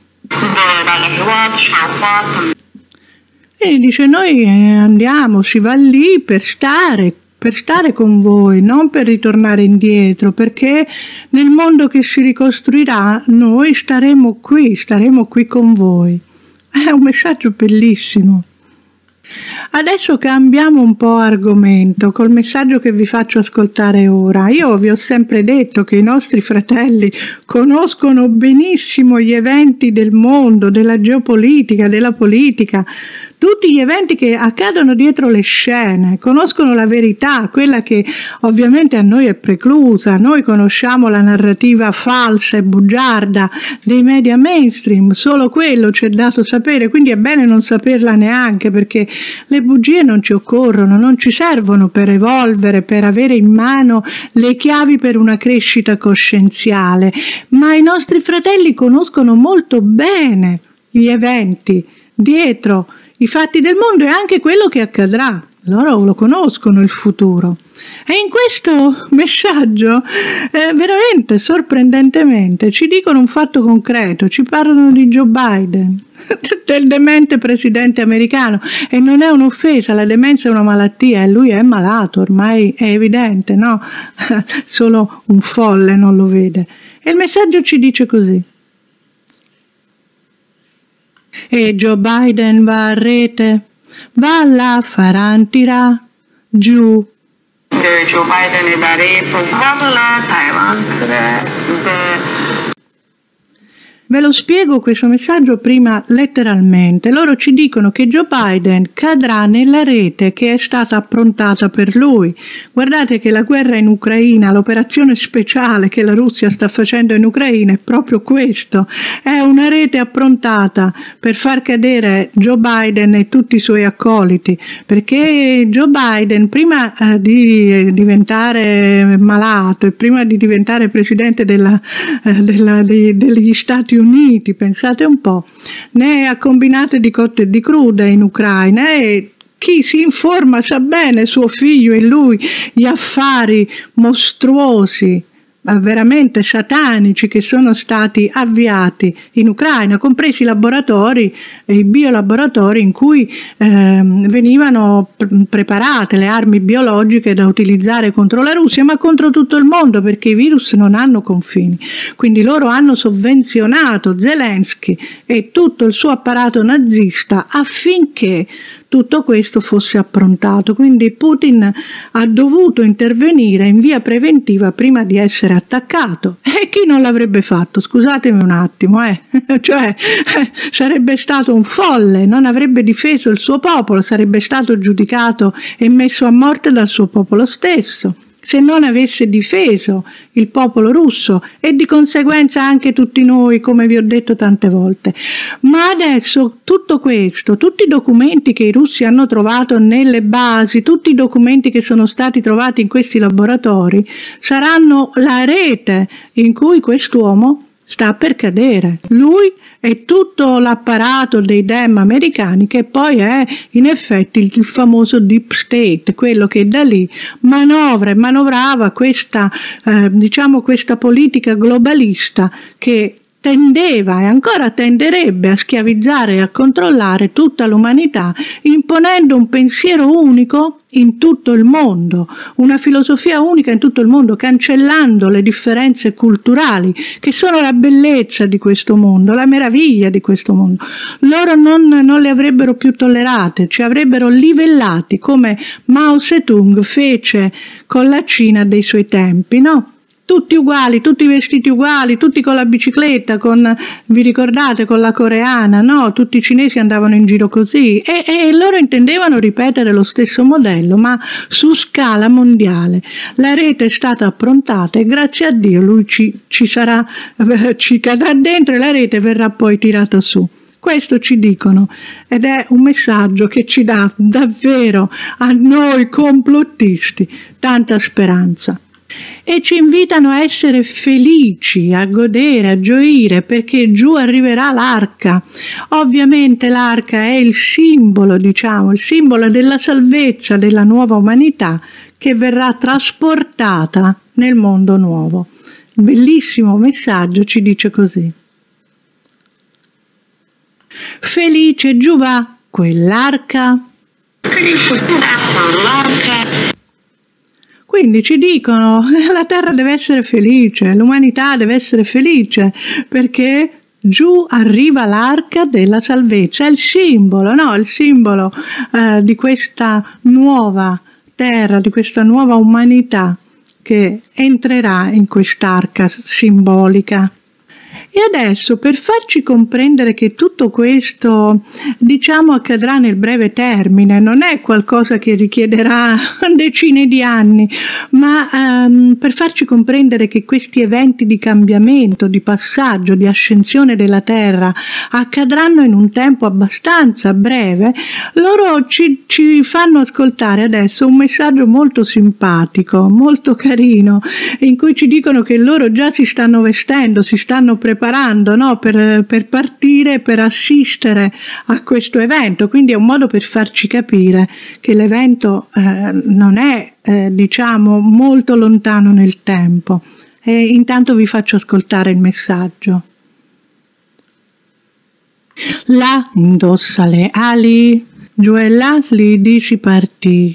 E dice noi andiamo, si va lì per stare con voi, non per ritornare indietro, perché nel mondo che si ricostruirà noi staremo qui con voi. È un messaggio bellissimo. Adesso cambiamo un po' argomento col messaggio che vi faccio ascoltare ora. Io vi ho sempre detto che i nostri fratelli conoscono benissimo gli eventi del mondo, della geopolitica, della politica, tutti gli eventi che accadono dietro le scene, conoscono la verità, quella che ovviamente a noi è preclusa. Noi conosciamo la narrativa falsa e bugiarda dei media mainstream, solo quello ci è dato sapere, quindi è bene non saperla neanche, perché le bugie non ci occorrono, non ci servono per evolvere, per avere in mano le chiavi per una crescita coscienziale, ma i nostri fratelli conoscono molto bene gli eventi dietro i fatti del mondo e anche quello che accadrà. Loro lo conoscono il futuro. E in questo messaggio veramente sorprendentemente ci dicono un fatto concreto, ci parlano di Joe Biden, del demente presidente americano, e non è un'offesa, la demenza è una malattia e lui è malato, ormai è evidente, no? Solo un folle non lo vede. E il messaggio ci dice così: e Joe Biden va a rete, va là, farantira, giù. Joe Biden è da rete, va là, Taiwan, Ve lo spiego questo messaggio prima letteralmente. Loro ci dicono che Joe Biden cadrà nella rete che è stata approntata per lui. Guardate che la guerra in Ucraina, l'operazione speciale che la Russia sta facendo in Ucraina è proprio questo. È una rete approntata per far cadere Joe Biden e tutti i suoi accoliti, perché Joe Biden prima di diventare malato e prima di diventare presidente degli Stati Uniti, pensate un po', ne ha combinate di cotte e di crude in Ucraina, e chi si informa sa bene, suo figlio e lui, gli affari mostruosi, veramente satanici, che sono stati avviati in Ucraina, compresi i laboratori e i biolaboratori in cui venivano preparate le armi biologiche da utilizzare contro la Russia, ma contro tutto il mondo, perché i virus non hanno confini. Quindi loro hanno sovvenzionato Zelensky e tutto il suo apparato nazista affinché tutto questo fosse approntato. Quindi Putin ha dovuto intervenire in via preventiva prima di essere attaccato. E chi non l'avrebbe fatto? Scusatemi un attimo, sarebbe stato un folle, non avrebbe difeso il suo popolo, sarebbe stato giudicato e messo a morte dal suo popolo stesso, se non avesse difeso il popolo russo e di conseguenza anche tutti noi, come vi ho detto tante volte. Ma adesso tutto questo, tutti i documenti che i russi hanno trovato nelle basi, tutti i documenti che sono stati trovati in questi laboratori, saranno la rete in cui quest'uomo sta per cadere. Lui e tutto l'apparato dei dem americani, che poi è in effetti il famoso Deep State, quello che da lì manovrava questa questa politica globalista che tendeva e ancora tenderebbe a schiavizzare e a controllare tutta l'umanità, imponendo un pensiero unico in tutto il mondo, una filosofia unica in tutto il mondo, cancellando le differenze culturali che sono la bellezza di questo mondo, la meraviglia di questo mondo. Loro non le avrebbero più tollerate, ci avrebbero livellati come Mao Zedong fece con la Cina dei suoi tempi, no? Tutti uguali, tutti vestiti uguali, tutti con la bicicletta, vi ricordate, con la coreana, no? Tutti i cinesi andavano in giro così e loro intendevano ripetere lo stesso modello, ma su scala mondiale. La rete è stata approntata e grazie a Dio lui ci cadrà dentro e la rete verrà poi tirata su. Questo ci dicono, ed è un messaggio che ci dà davvero a noi complottisti tanta speranza. E ci invitano a essere felici, a godere, a gioire, perché giù arriverà l'arca. Ovviamente l'arca è il simbolo, il simbolo della salvezza della nuova umanità che verrà trasportata nel mondo nuovo. bellissimo messaggio ci dice così: felice giù va quell'arca. Quindi ci dicono la terra deve essere felice, l'umanità deve essere felice, perché giù arriva l'arca della salvezza, è il simbolo, no? Il simbolo di questa nuova terra, di questa nuova umanità che entrerà in quest'arca simbolica. E adesso, per farci comprendere che tutto questo, diciamo, accadrà nel breve termine, non è qualcosa che richiederà decine di anni, ma per farci comprendere che questi eventi di cambiamento, di passaggio, di ascensione della Terra accadranno in un tempo abbastanza breve, loro ci fanno ascoltare adesso un messaggio molto simpatico, molto carino, in cui ci dicono che loro già si stanno vestendo, si stanno preparando, no? per partire, per assistere a questo evento. Quindi è un modo per farci capire che l'evento non è diciamo molto lontano nel tempo. E intanto vi faccio ascoltare il messaggio. Là indossa le ali, giù e là slidi si partì.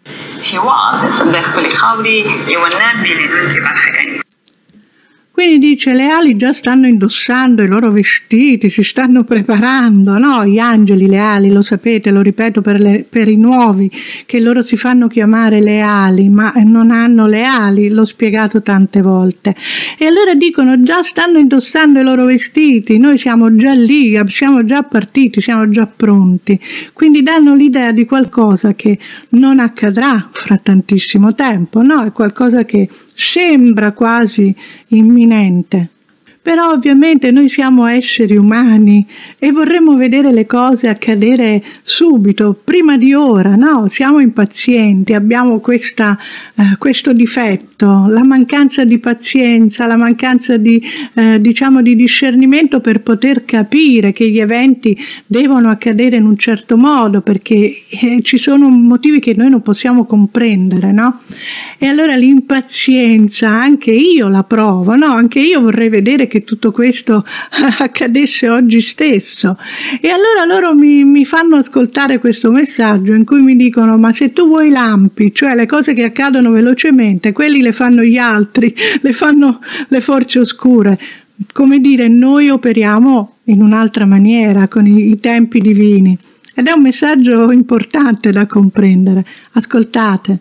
Quindi dice, le ali già stanno indossando i loro vestiti, si stanno preparando, no? Gli angeli, le ali, lo sapete, lo ripeto per i nuovi, che loro si fanno chiamare le ali, ma non hanno le ali, l'ho spiegato tante volte. E allora dicono, già stanno indossando i loro vestiti, noi siamo già lì, siamo già partiti, siamo già pronti. Quindi danno l'idea di qualcosa che non accadrà fra tantissimo tempo, no? È qualcosa che sembra quasi imminente. Però ovviamente noi siamo esseri umani e vorremmo vedere le cose accadere subito, prima di ora, no? Siamo impazienti, abbiamo questo difetto, la mancanza di pazienza, la mancanza di discernimento per poter capire che gli eventi devono accadere in un certo modo, perché ci sono motivi che noi non possiamo comprendere, no? E allora l'impazienza, anche io la provo, no? Anche io vorrei vedere che tutto questo accadesse oggi stesso. E allora loro mi fanno ascoltare questo messaggio in cui mi dicono, ma se tu vuoi lampi, cioè le cose che accadono velocemente, quelli le fanno gli altri, le fanno le forze oscure. Come dire, noi operiamo in un'altra maniera, con i tempi divini. Ed è un messaggio importante da comprendere. Ascoltate.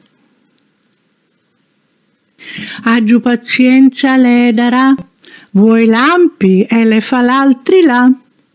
Aggiù pazienza le darà, vuoi lampi e le fa l'altri là.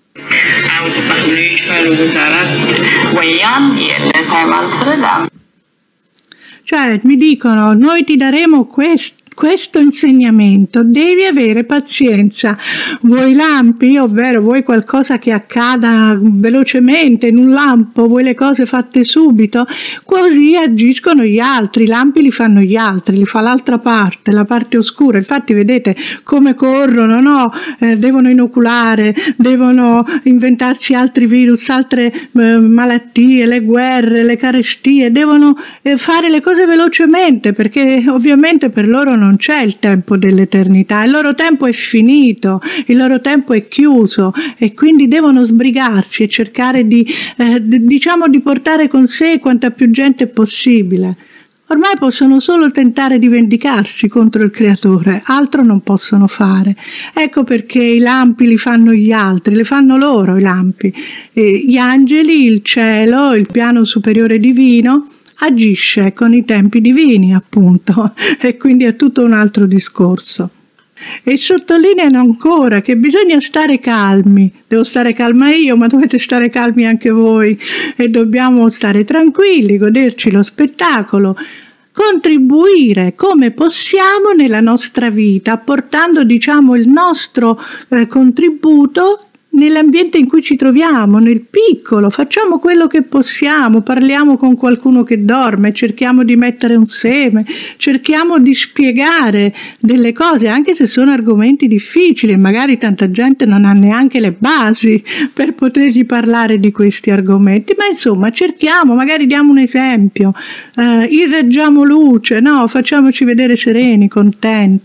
Cioè mi dicono, noi ti daremo questo insegnamento, devi avere pazienza. Vuoi lampi, ovvero vuoi qualcosa che accada velocemente in un lampo, vuoi le cose fatte subito, così agiscono gli altri, i lampi li fanno gli altri, li fa l'altra parte, la parte oscura. Infatti vedete come corrono, no? Devono inoculare, devono inventarsi altri virus, altre malattie, le guerre, le carestie, devono fare le cose velocemente, perché ovviamente per loro non c'è il tempo dell'eternità, il loro tempo è finito, il loro tempo è chiuso, e quindi devono sbrigarsi e cercare di portare con sé quanta più gente possibile. Ormai possono solo tentare di vendicarsi contro il Creatore, altro non possono fare. Ecco perché i lampi li fanno gli altri, li fanno loro i lampi. Gli angeli, il cielo, il piano superiore divino agisce con i tempi divini, appunto, e quindi è tutto un altro discorso. E sottolineano ancora che bisogna stare calmi. Devo stare calma io, ma dovete stare calmi anche voi, e dobbiamo stare tranquilli, goderci lo spettacolo, contribuire come possiamo nella nostra vita, apportando il nostro contributo nell'ambiente in cui ci troviamo, nel piccolo. Facciamo quello che possiamo, parliamo con qualcuno che dorme, cerchiamo di mettere un seme, cerchiamo di spiegare delle cose, anche se sono argomenti difficili, magari tanta gente non ha neanche le basi per potergli parlare di questi argomenti, ma insomma cerchiamo, magari diamo un esempio, irraggiamo luce, no? Facciamoci vedere sereni, contenti.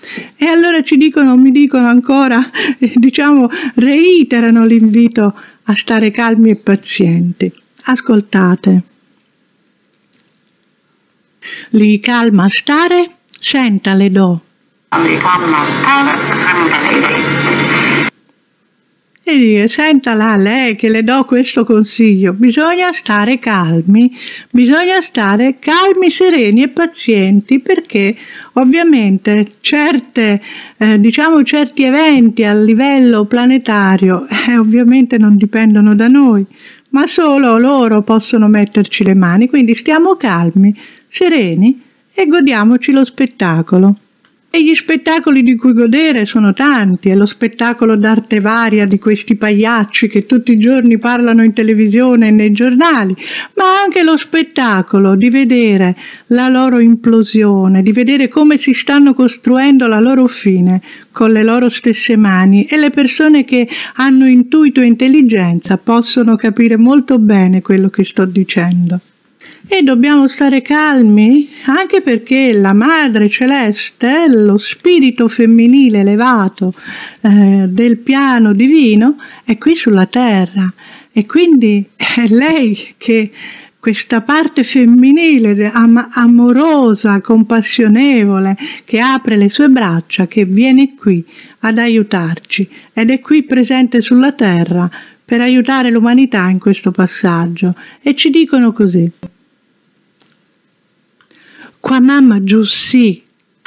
E allora mi dicono ancora, diciamo, reiterano l'invito a stare calmi e pazienti. Ascoltate. Li calma stare, senta le do. Li calma stare, senta le do. E dire, sentala lei che le do questo consiglio, bisogna stare calmi, sereni e pazienti, perché ovviamente certi eventi a livello planetario ovviamente non dipendono da noi, ma solo loro possono metterci le mani, quindi stiamo calmi, sereni e godiamoci lo spettacolo. E gli spettacoli di cui godere sono tanti, è lo spettacolo d'arte varia di questi pagliacci che tutti i giorni parlano in televisione e nei giornali, ma anche lo spettacolo di vedere la loro implosione, di vedere come si stanno costruendo la loro fine con le loro stesse mani, e le persone che hanno intuito e intelligenza possono capire molto bene quello che sto dicendo. E dobbiamo stare calmi anche perché la Madre Celeste, lo spirito femminile elevato del piano divino, è qui sulla terra, e quindi è lei che questa parte femminile amorosa, compassionevole, che apre le sue braccia, che viene qui ad aiutarci ed è qui presente sulla terra per aiutare l'umanità in questo passaggio. E ci dicono così: qua mamma giù sì.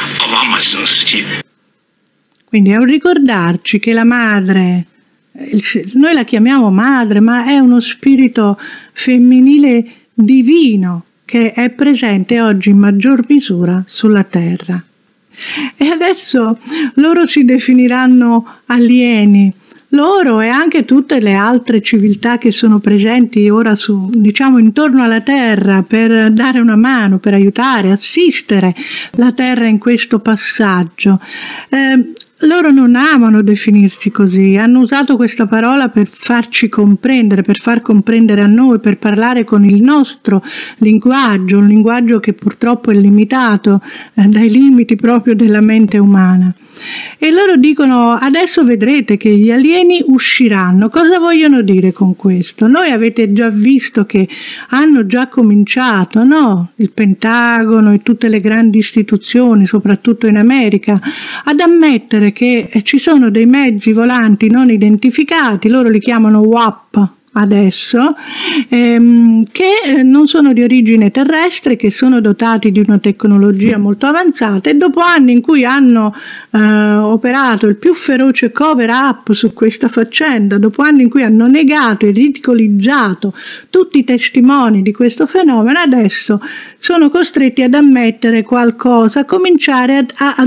Quindi è un ricordarci che la madre, noi la chiamiamo madre, ma è uno spirito femminile divino che è presente oggi in maggior misura sulla terra. E adesso loro si definiranno alieni, loro e anche tutte le altre civiltà che sono presenti ora intorno alla Terra, per dare una mano, per aiutare, assistere la Terra in questo passaggio. Loro non amano definirsi così, hanno usato questa parola per farci comprendere, per far comprendere a noi, per parlare con il nostro linguaggio, un linguaggio che purtroppo è limitato dai limiti proprio della mente umana. E loro dicono: adesso vedrete che gli alieni usciranno. Cosa vogliono dire con questo? Noi avete già visto che hanno già cominciato, no? Il Pentagono e tutte le grandi istituzioni, soprattutto in America, ad ammettere che ci sono dei mezzi volanti non identificati, loro li chiamano WAP adesso, che non sono di origine terrestre, che sono dotati di una tecnologia molto avanzata, e dopo anni in cui hanno operato il più feroce cover up su questa faccenda, dopo anni in cui hanno negato e ridicolizzato tutti i testimoni di questo fenomeno, adesso sono costretti ad ammettere qualcosa, a cominciare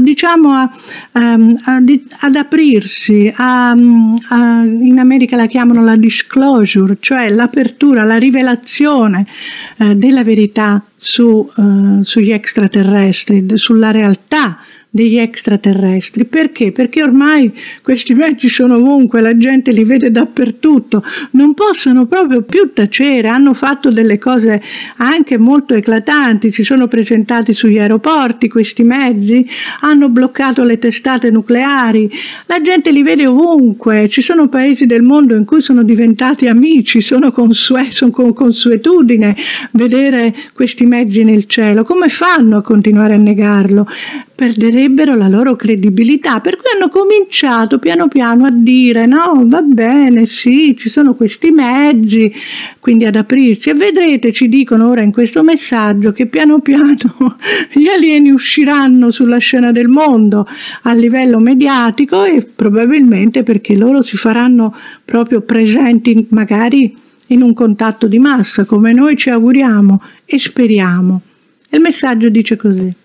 ad aprirsi, in America la chiamano la disclosure, cioè l'apertura, la rivelazione della verità sugli extraterrestri, sulla realtà degli extraterrestri. Perché? Perché ormai questi mezzi sono ovunque, la gente li vede dappertutto, non possono proprio più tacere, hanno fatto delle cose anche molto eclatanti, si sono presentati sugli aeroporti questi mezzi, hanno bloccato le testate nucleari, la gente li vede ovunque, ci sono paesi del mondo in cui sono diventati amici, sono consuetudine vedere questi mezzi nel cielo. Come fanno a continuare a negarlo? Perderebbero la loro credibilità, per cui hanno cominciato piano piano a dire: no, va bene, sì, ci sono questi mezzi, quindi ad aprirsi. E vedrete, ci dicono ora in questo messaggio, che piano piano gli alieni usciranno sulla scena del mondo a livello mediatico, e probabilmente perché loro si faranno proprio presenti magari in un contatto di massa, come noi ci auguriamo e speriamo. E il messaggio dice così: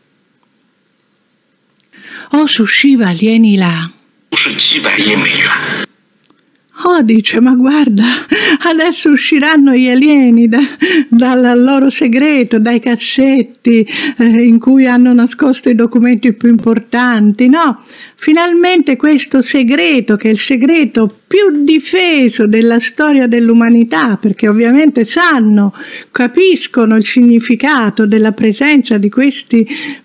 su Shiva alieni là. Oh, dice, ma guarda, adesso usciranno gli alieni dal loro segreto, dai cassetti in cui hanno nascosto i documenti più importanti, no? Finalmente questo segreto, che è il segreto più difeso della storia dell'umanità, perché ovviamente capiscono il significato della presenza di questi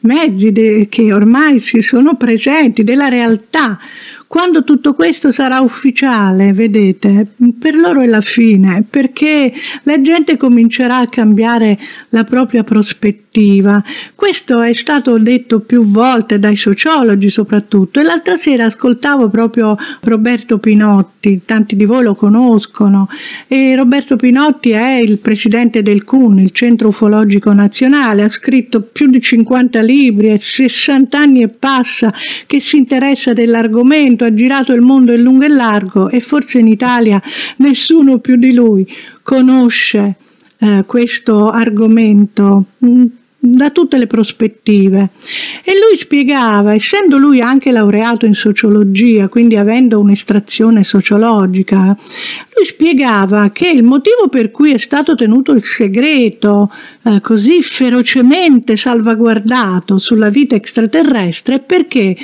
mezzi che ormai si sono presenti, della realtà. Quando tutto questo sarà ufficiale, vedete, per loro è la fine, perché la gente comincerà a cambiare la propria prospettiva. Questo è stato detto più volte dai sociologi soprattutto, e l'altra sera ascoltavo proprio Roberto Pinotti, tanti di voi lo conoscono, e Roberto Pinotti è il presidente del CUN, il Centro Ufologico Nazionale, ha scritto più di 50 libri, è 60 anni e passa che si interessa dell'argomento, ha girato il mondo in lungo e largo, e forse in Italia nessuno più di lui conosce questo argomento da tutte le prospettive. E lui spiegava, essendo lui anche laureato in sociologia, quindi avendo un'estrazione sociologica, lui spiegava che il motivo per cui è stato tenuto il segreto così ferocemente salvaguardato sulla vita extraterrestre è perché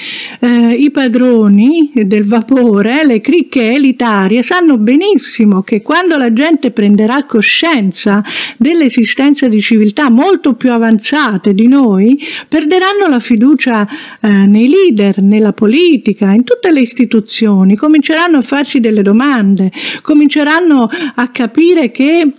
i padroni del vapore, le cricche elitarie, sanno benissimo che quando la gente prenderà coscienza dell'esistenza di civiltà molto più avanzate di noi, perderanno la fiducia nei leader, nella politica, in tutte le istituzioni, cominceranno a farsi delle domande, cominceranno a capire che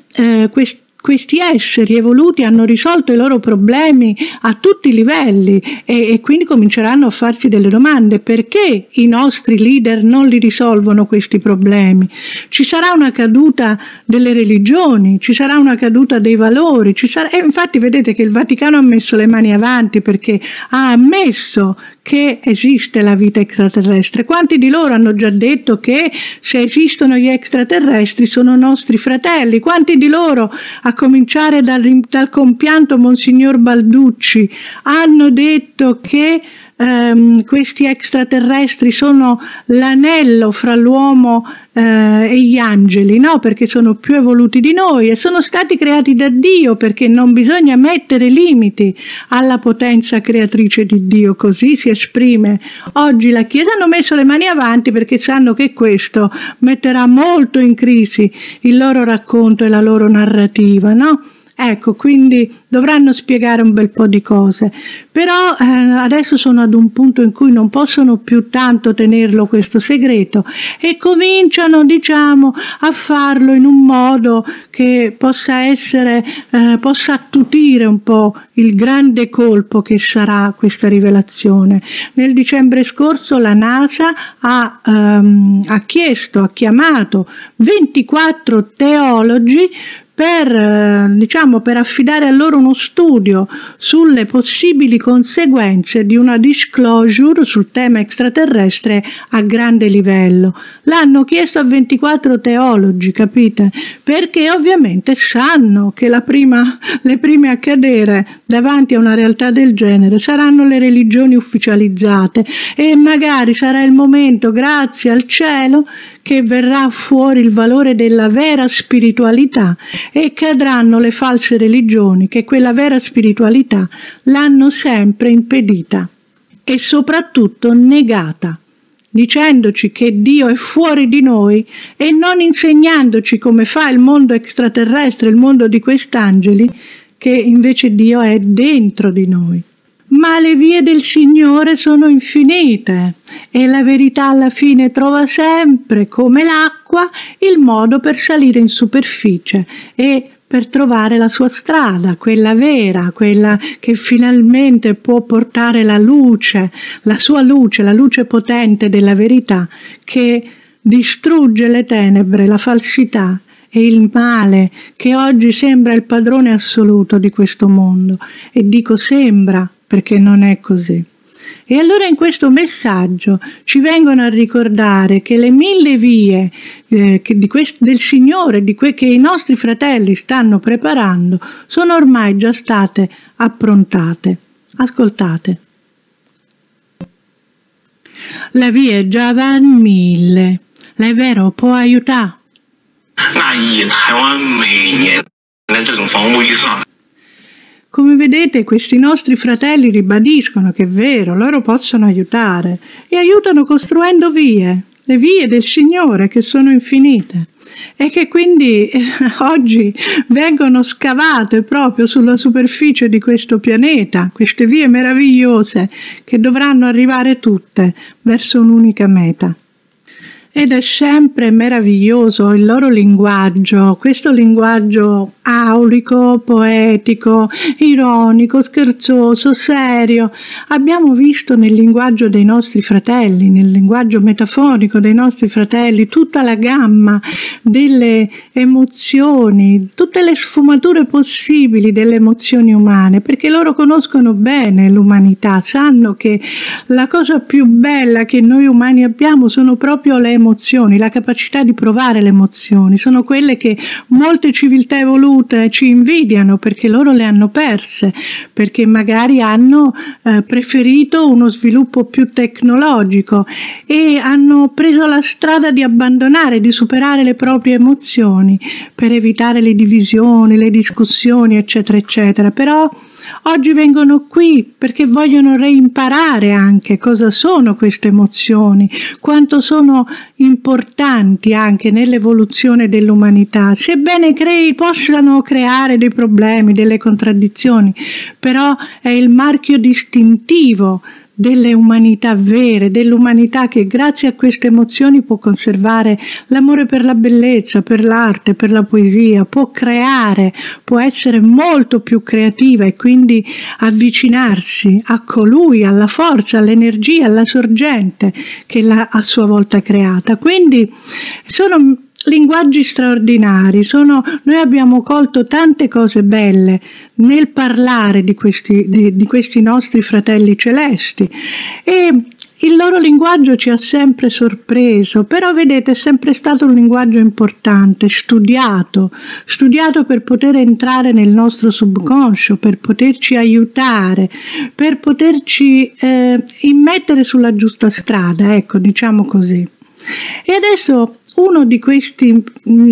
questi esseri evoluti hanno risolto i loro problemi a tutti i livelli e quindi cominceranno a farsi delle domande: perché i nostri leader non li risolvono questi problemi? Ci sarà una caduta delle religioni, ci sarà una caduta dei valori, e infatti vedete che il Vaticano ha messo le mani avanti perché ha ammesso che esiste la vita extraterrestre. Quanti di loro hanno già detto che se esistono gli extraterrestri sono nostri fratelli? Quanti di loro, a cominciare dal compianto Monsignor Balducci, hanno detto che questi extraterrestri sono l'anello fra l'uomo e gli angeli, no? Perché sono più evoluti di noi e sono stati creati da Dio, perché non bisogna mettere limiti alla potenza creatrice di Dio, così si esprime oggi la Chiesa. Hanno messo le mani avanti perché sanno che questo metterà molto in crisi il loro racconto e la loro narrativa, no? Ecco, quindi dovranno spiegare un bel po' di cose, però adesso sono ad un punto in cui non possono più tanto tenerlo questo segreto e cominciano, diciamo, a farlo in un modo che possa attutire un po' il grande colpo che sarà questa rivelazione. Nel dicembre scorso la NASA ha chiamato 24 teologi per affidare a loro uno studio sulle possibili conseguenze di una disclosure sul tema extraterrestre a grande livello. L'hanno chiesto a 24 teologi, capite? Perché ovviamente sanno che le prime a cadere davanti a una realtà del genere saranno le religioni ufficializzate e magari sarà il momento, grazie al cielo, che verrà fuori il valore della vera spiritualità e cadranno le false religioni che quella vera spiritualità l'hanno sempre impedita e soprattutto negata, dicendoci che Dio è fuori di noi e non insegnandoci come fa il mondo extraterrestre, il mondo di quest'angeli, che invece Dio è dentro di noi. Ma le vie del Signore sono infinite e la verità alla fine trova sempre, come l'acqua, il modo per salire in superficie e per trovare la sua strada, quella vera, quella che finalmente può portare la luce, la sua luce, la luce potente della verità che distrugge le tenebre, la falsità e il male che oggi sembra il padrone assoluto di questo mondo. E dico sembra perché non è così. E allora in questo messaggio ci vengono a ricordare che le 1000 vie del Signore, che i nostri fratelli stanno preparando, sono ormai già state approntate. Ascoltate. La via già va in 1000. È vero, può aiutare. 那以台湾每年的这种房屋预算， Come vedete, questi nostri fratelli ribadiscono che è vero, loro possono aiutare e aiutano costruendo vie, le vie del Signore che sono infinite e che quindi oggi vengono scavate proprio sulla superficie di questo pianeta, queste vie meravigliose che dovranno arrivare tutte verso un'unica meta. Ed è sempre meraviglioso il loro linguaggio, questo linguaggio aulico, poetico, ironico, scherzoso, serio. Abbiamo visto nel linguaggio dei nostri fratelli, nel linguaggio metaforico dei nostri fratelli, tutta la gamma delle emozioni, tutte le sfumature possibili delle emozioni umane, perché loro conoscono bene l'umanità, sanno che la cosa più bella che noi umani abbiamo sono proprio le emozioni, la capacità di provare le emozioni, sono quelle che molte civiltà evolute ci invidiano perché loro le hanno perse, perché magari hanno preferito uno sviluppo più tecnologico e hanno preso la strada di abbandonare, di superare le proprie emozioni per evitare le divisioni, le discussioni, eccetera, eccetera. Però oggi vengono qui perché vogliono reimparare anche cosa sono queste emozioni, quanto sono importanti anche nell'evoluzione dell'umanità, sebbene possano creare dei problemi, delle contraddizioni, però è il marchio distintivo delle umanità vere, dell'umanità che grazie a queste emozioni può conservare l'amore per la bellezza, per l'arte, per la poesia, può creare, può essere molto più creativa e quindi avvicinarsi a colui, alla forza, all'energia, alla sorgente che l'ha a sua volta creata. Quindi sono linguaggi straordinari, noi abbiamo colto tante cose belle nel parlare di questi nostri fratelli celesti e il loro linguaggio ci ha sempre sorpreso, però vedete è sempre stato un linguaggio importante, studiato per poter entrare nel nostro subconscio, per poterci aiutare, per poterci immettere sulla giusta strada, ecco, diciamo così. E adesso uno di questi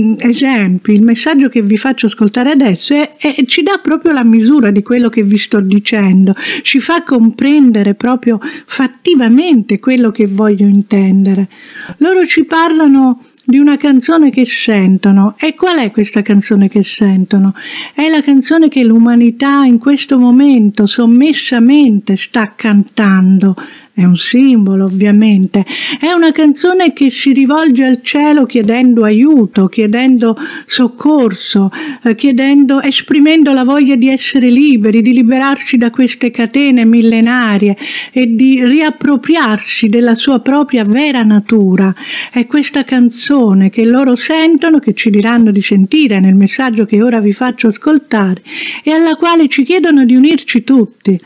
esempi, il messaggio che vi faccio ascoltare adesso, ci dà proprio la misura di quello che vi sto dicendo, ci fa comprendere proprio fattivamente quello che voglio intendere. Loro ci parlano di una canzone che sentono. E qual è questa canzone che sentono? È la canzone che l'umanità in questo momento sommessamente sta cantando. È un simbolo, ovviamente. È una canzone che si rivolge al cielo chiedendo aiuto, chiedendo soccorso, esprimendo la voglia di essere liberi, di liberarsi da queste catene millenarie e di riappropriarsi della sua propria vera natura. È questa canzone che loro sentono, che ci diranno di sentire nel messaggio che ora vi faccio ascoltare, e alla quale ci chiedono di unirci tutti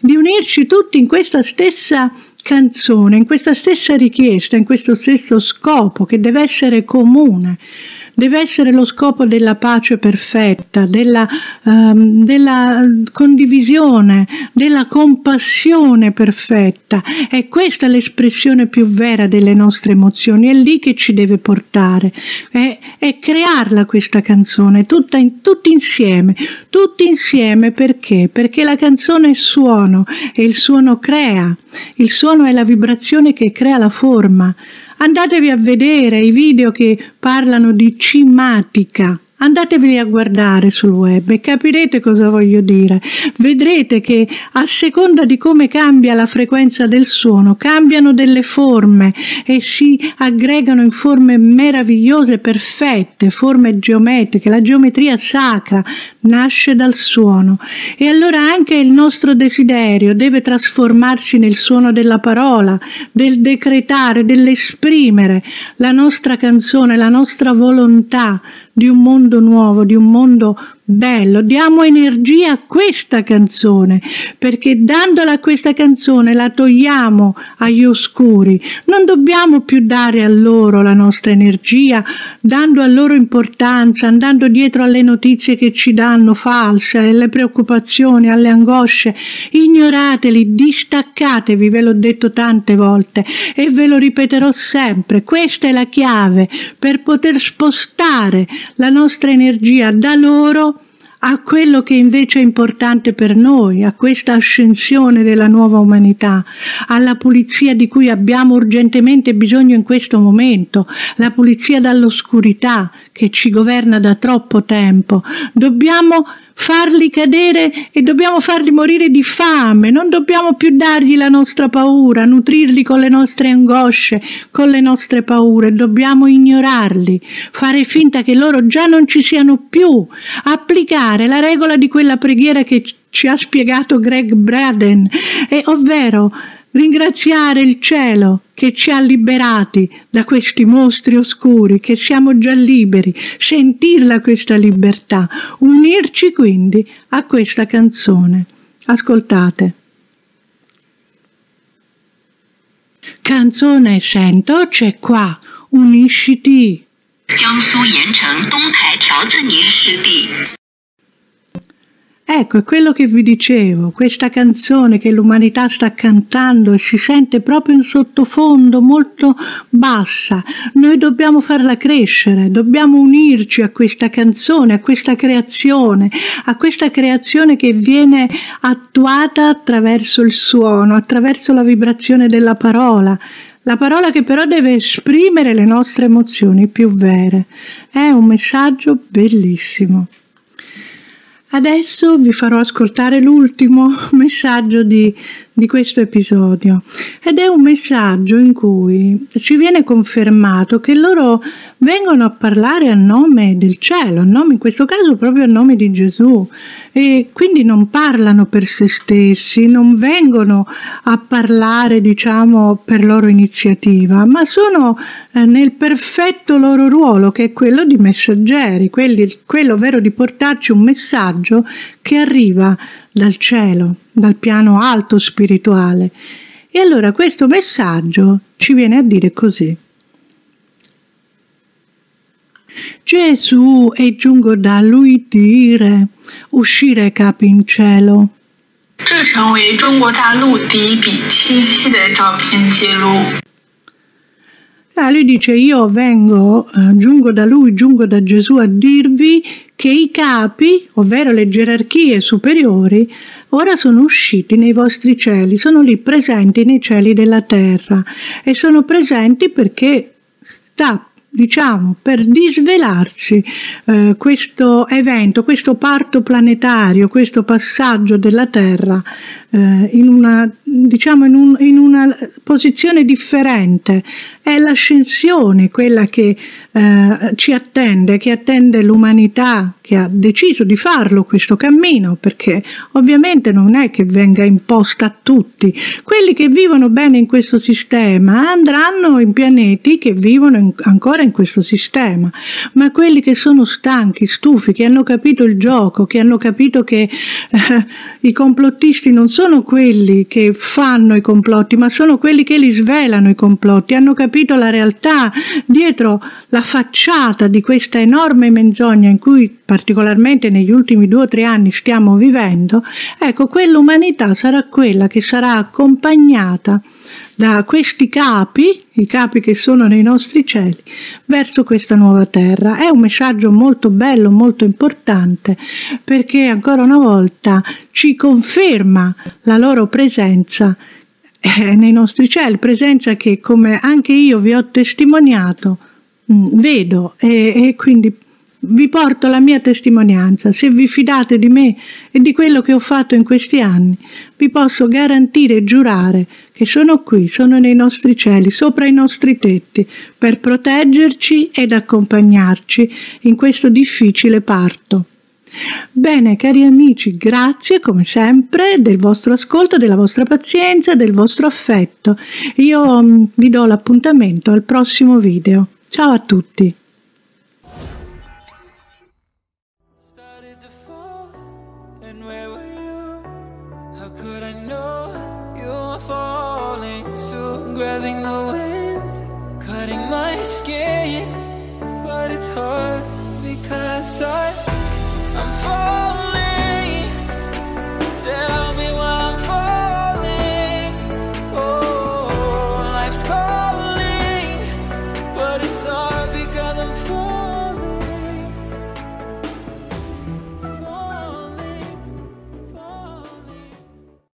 in questa stessa canzone, in questa stessa richiesta, in questo stesso scopo che deve essere comune, deve essere lo scopo della pace perfetta, della condivisione, della compassione perfetta. È questa l'espressione più vera delle nostre emozioni, è lì che ci deve portare, è crearla questa canzone, tutti insieme, perché? Perché la canzone è suono e il suono crea, il suono è la vibrazione che crea la forma. Andatevi a vedere i video che parlano di cimatica, andatevi a guardare sul web e capirete cosa voglio dire. Vedrete che a seconda di come cambia la frequenza del suono, cambiano delle forme e si aggregano in forme meravigliose, perfette, forme geometriche. La geometria sacra nasce dal suono e allora anche il nostro desiderio deve trasformarsi nel suono della parola, del decretare, dell'esprimere la nostra canzone, la nostra volontà di un mondo nuovo, di un mondo bello. Diamo energia a questa canzone, perché dandola a questa canzone la togliamo agli oscuri. Non dobbiamo più dare a loro la nostra energia, dando a loro importanza, andando dietro alle notizie che ci danno danno false, alle preoccupazioni, alle angosce, ignorateli, distaccatevi, ve l'ho detto tante volte e ve lo ripeterò sempre. Questa è la chiave per poter spostare la nostra energia da loro a quello che invece è importante per noi, a questa ascensione della nuova umanità, alla pulizia di cui abbiamo urgentemente bisogno in questo momento, la pulizia dall'oscurità che ci governa da troppo tempo. Dobbiamo farli cadere e dobbiamo farli morire di fame, non dobbiamo più dargli la nostra paura, nutrirli con le nostre angosce, con le nostre paure, dobbiamo ignorarli, fare finta che loro già non ci siano più, applicare la regola di quella preghiera che ci ha spiegato Greg Braden, ovvero ringraziare il cielo che ci ha liberati da questi mostri oscuri, che siamo già liberi, sentirla questa libertà, unirci quindi a questa canzone. Ascoltate. Canzone sento c'è qua, unisciti. 江苏盐城东台条子泥湿地。 Ecco, è quello che vi dicevo, questa canzone che l'umanità sta cantando e si sente proprio in sottofondo, molto bassa. Noi dobbiamo farla crescere, dobbiamo unirci a questa canzone, a questa creazione che viene attuata attraverso il suono, attraverso la vibrazione della parola. La parola che però deve esprimere le nostre emozioni più vere. È un messaggio bellissimo. Adesso vi farò ascoltare l'ultimo messaggio di questo episodio ed è un messaggio in cui ci viene confermato che loro vengono a parlare a nome del cielo, in questo caso proprio a nome di Gesù, e quindi non parlano per se stessi, non vengono a parlare per loro iniziativa, ma sono nel perfetto loro ruolo, che è quello di messaggeri, quello ovvero di portarci un messaggio che arriva dal cielo, dal piano alto spirituale. E allora questo messaggio ci viene a dire così: Gesù e giungo da lui dire, uscire capi in cielo. 这成为中国大陆第一笔清晰的照片揭露。 Lui dice: io giungo da Gesù a dirvi che i capi, ovvero le gerarchie superiori, ora sono usciti nei vostri cieli, sono lì presenti nei cieli della terra e sono presenti perché sta per disvelarci questo evento, questo parto planetario, questo passaggio della Terra in una posizione differente. È l'ascensione quella che ci attende, che attende l'umanità, che ha deciso di farlo questo cammino, perché ovviamente non è che venga imposta a tutti. Quelli che vivono bene in questo sistema andranno in pianeti che vivono ancora in questo sistema, ma quelli che sono stanchi, stufi, che hanno capito il gioco, che hanno capito che i complottisti non sono quelli che fanno i complotti, ma sono quelli che li svelano i complotti, hanno capito la realtà dietro la facciata di questa enorme menzogna in cui particolarmente negli ultimi 2 o 3 anni stiamo vivendo. Ecco, quell'umanità sarà quella che sarà accompagnata da questi capi, i capi che sono nei nostri cieli, verso questa nuova terra. È un messaggio molto bello, molto importante, perché ancora una volta ci conferma la loro presenza nei nostri cieli, presenza che, come anche io vi ho testimoniato, vedo e quindi vi porto la mia testimonianza. Se vi fidate di me e di quello che ho fatto in questi anni, vi posso garantire e giurare che sono qui, sono nei nostri cieli, sopra i nostri tetti, per proteggerci ed accompagnarci in questo difficile parto. Bene, cari amici, grazie come sempre del vostro ascolto, della vostra pazienza, del vostro affetto. Io vi do l'appuntamento al prossimo video. Ciao a tutti! Started to fall, and where were you? How could I know you were falling too? Grabbing the wind, cutting my skin, but it's hard because I'm falling.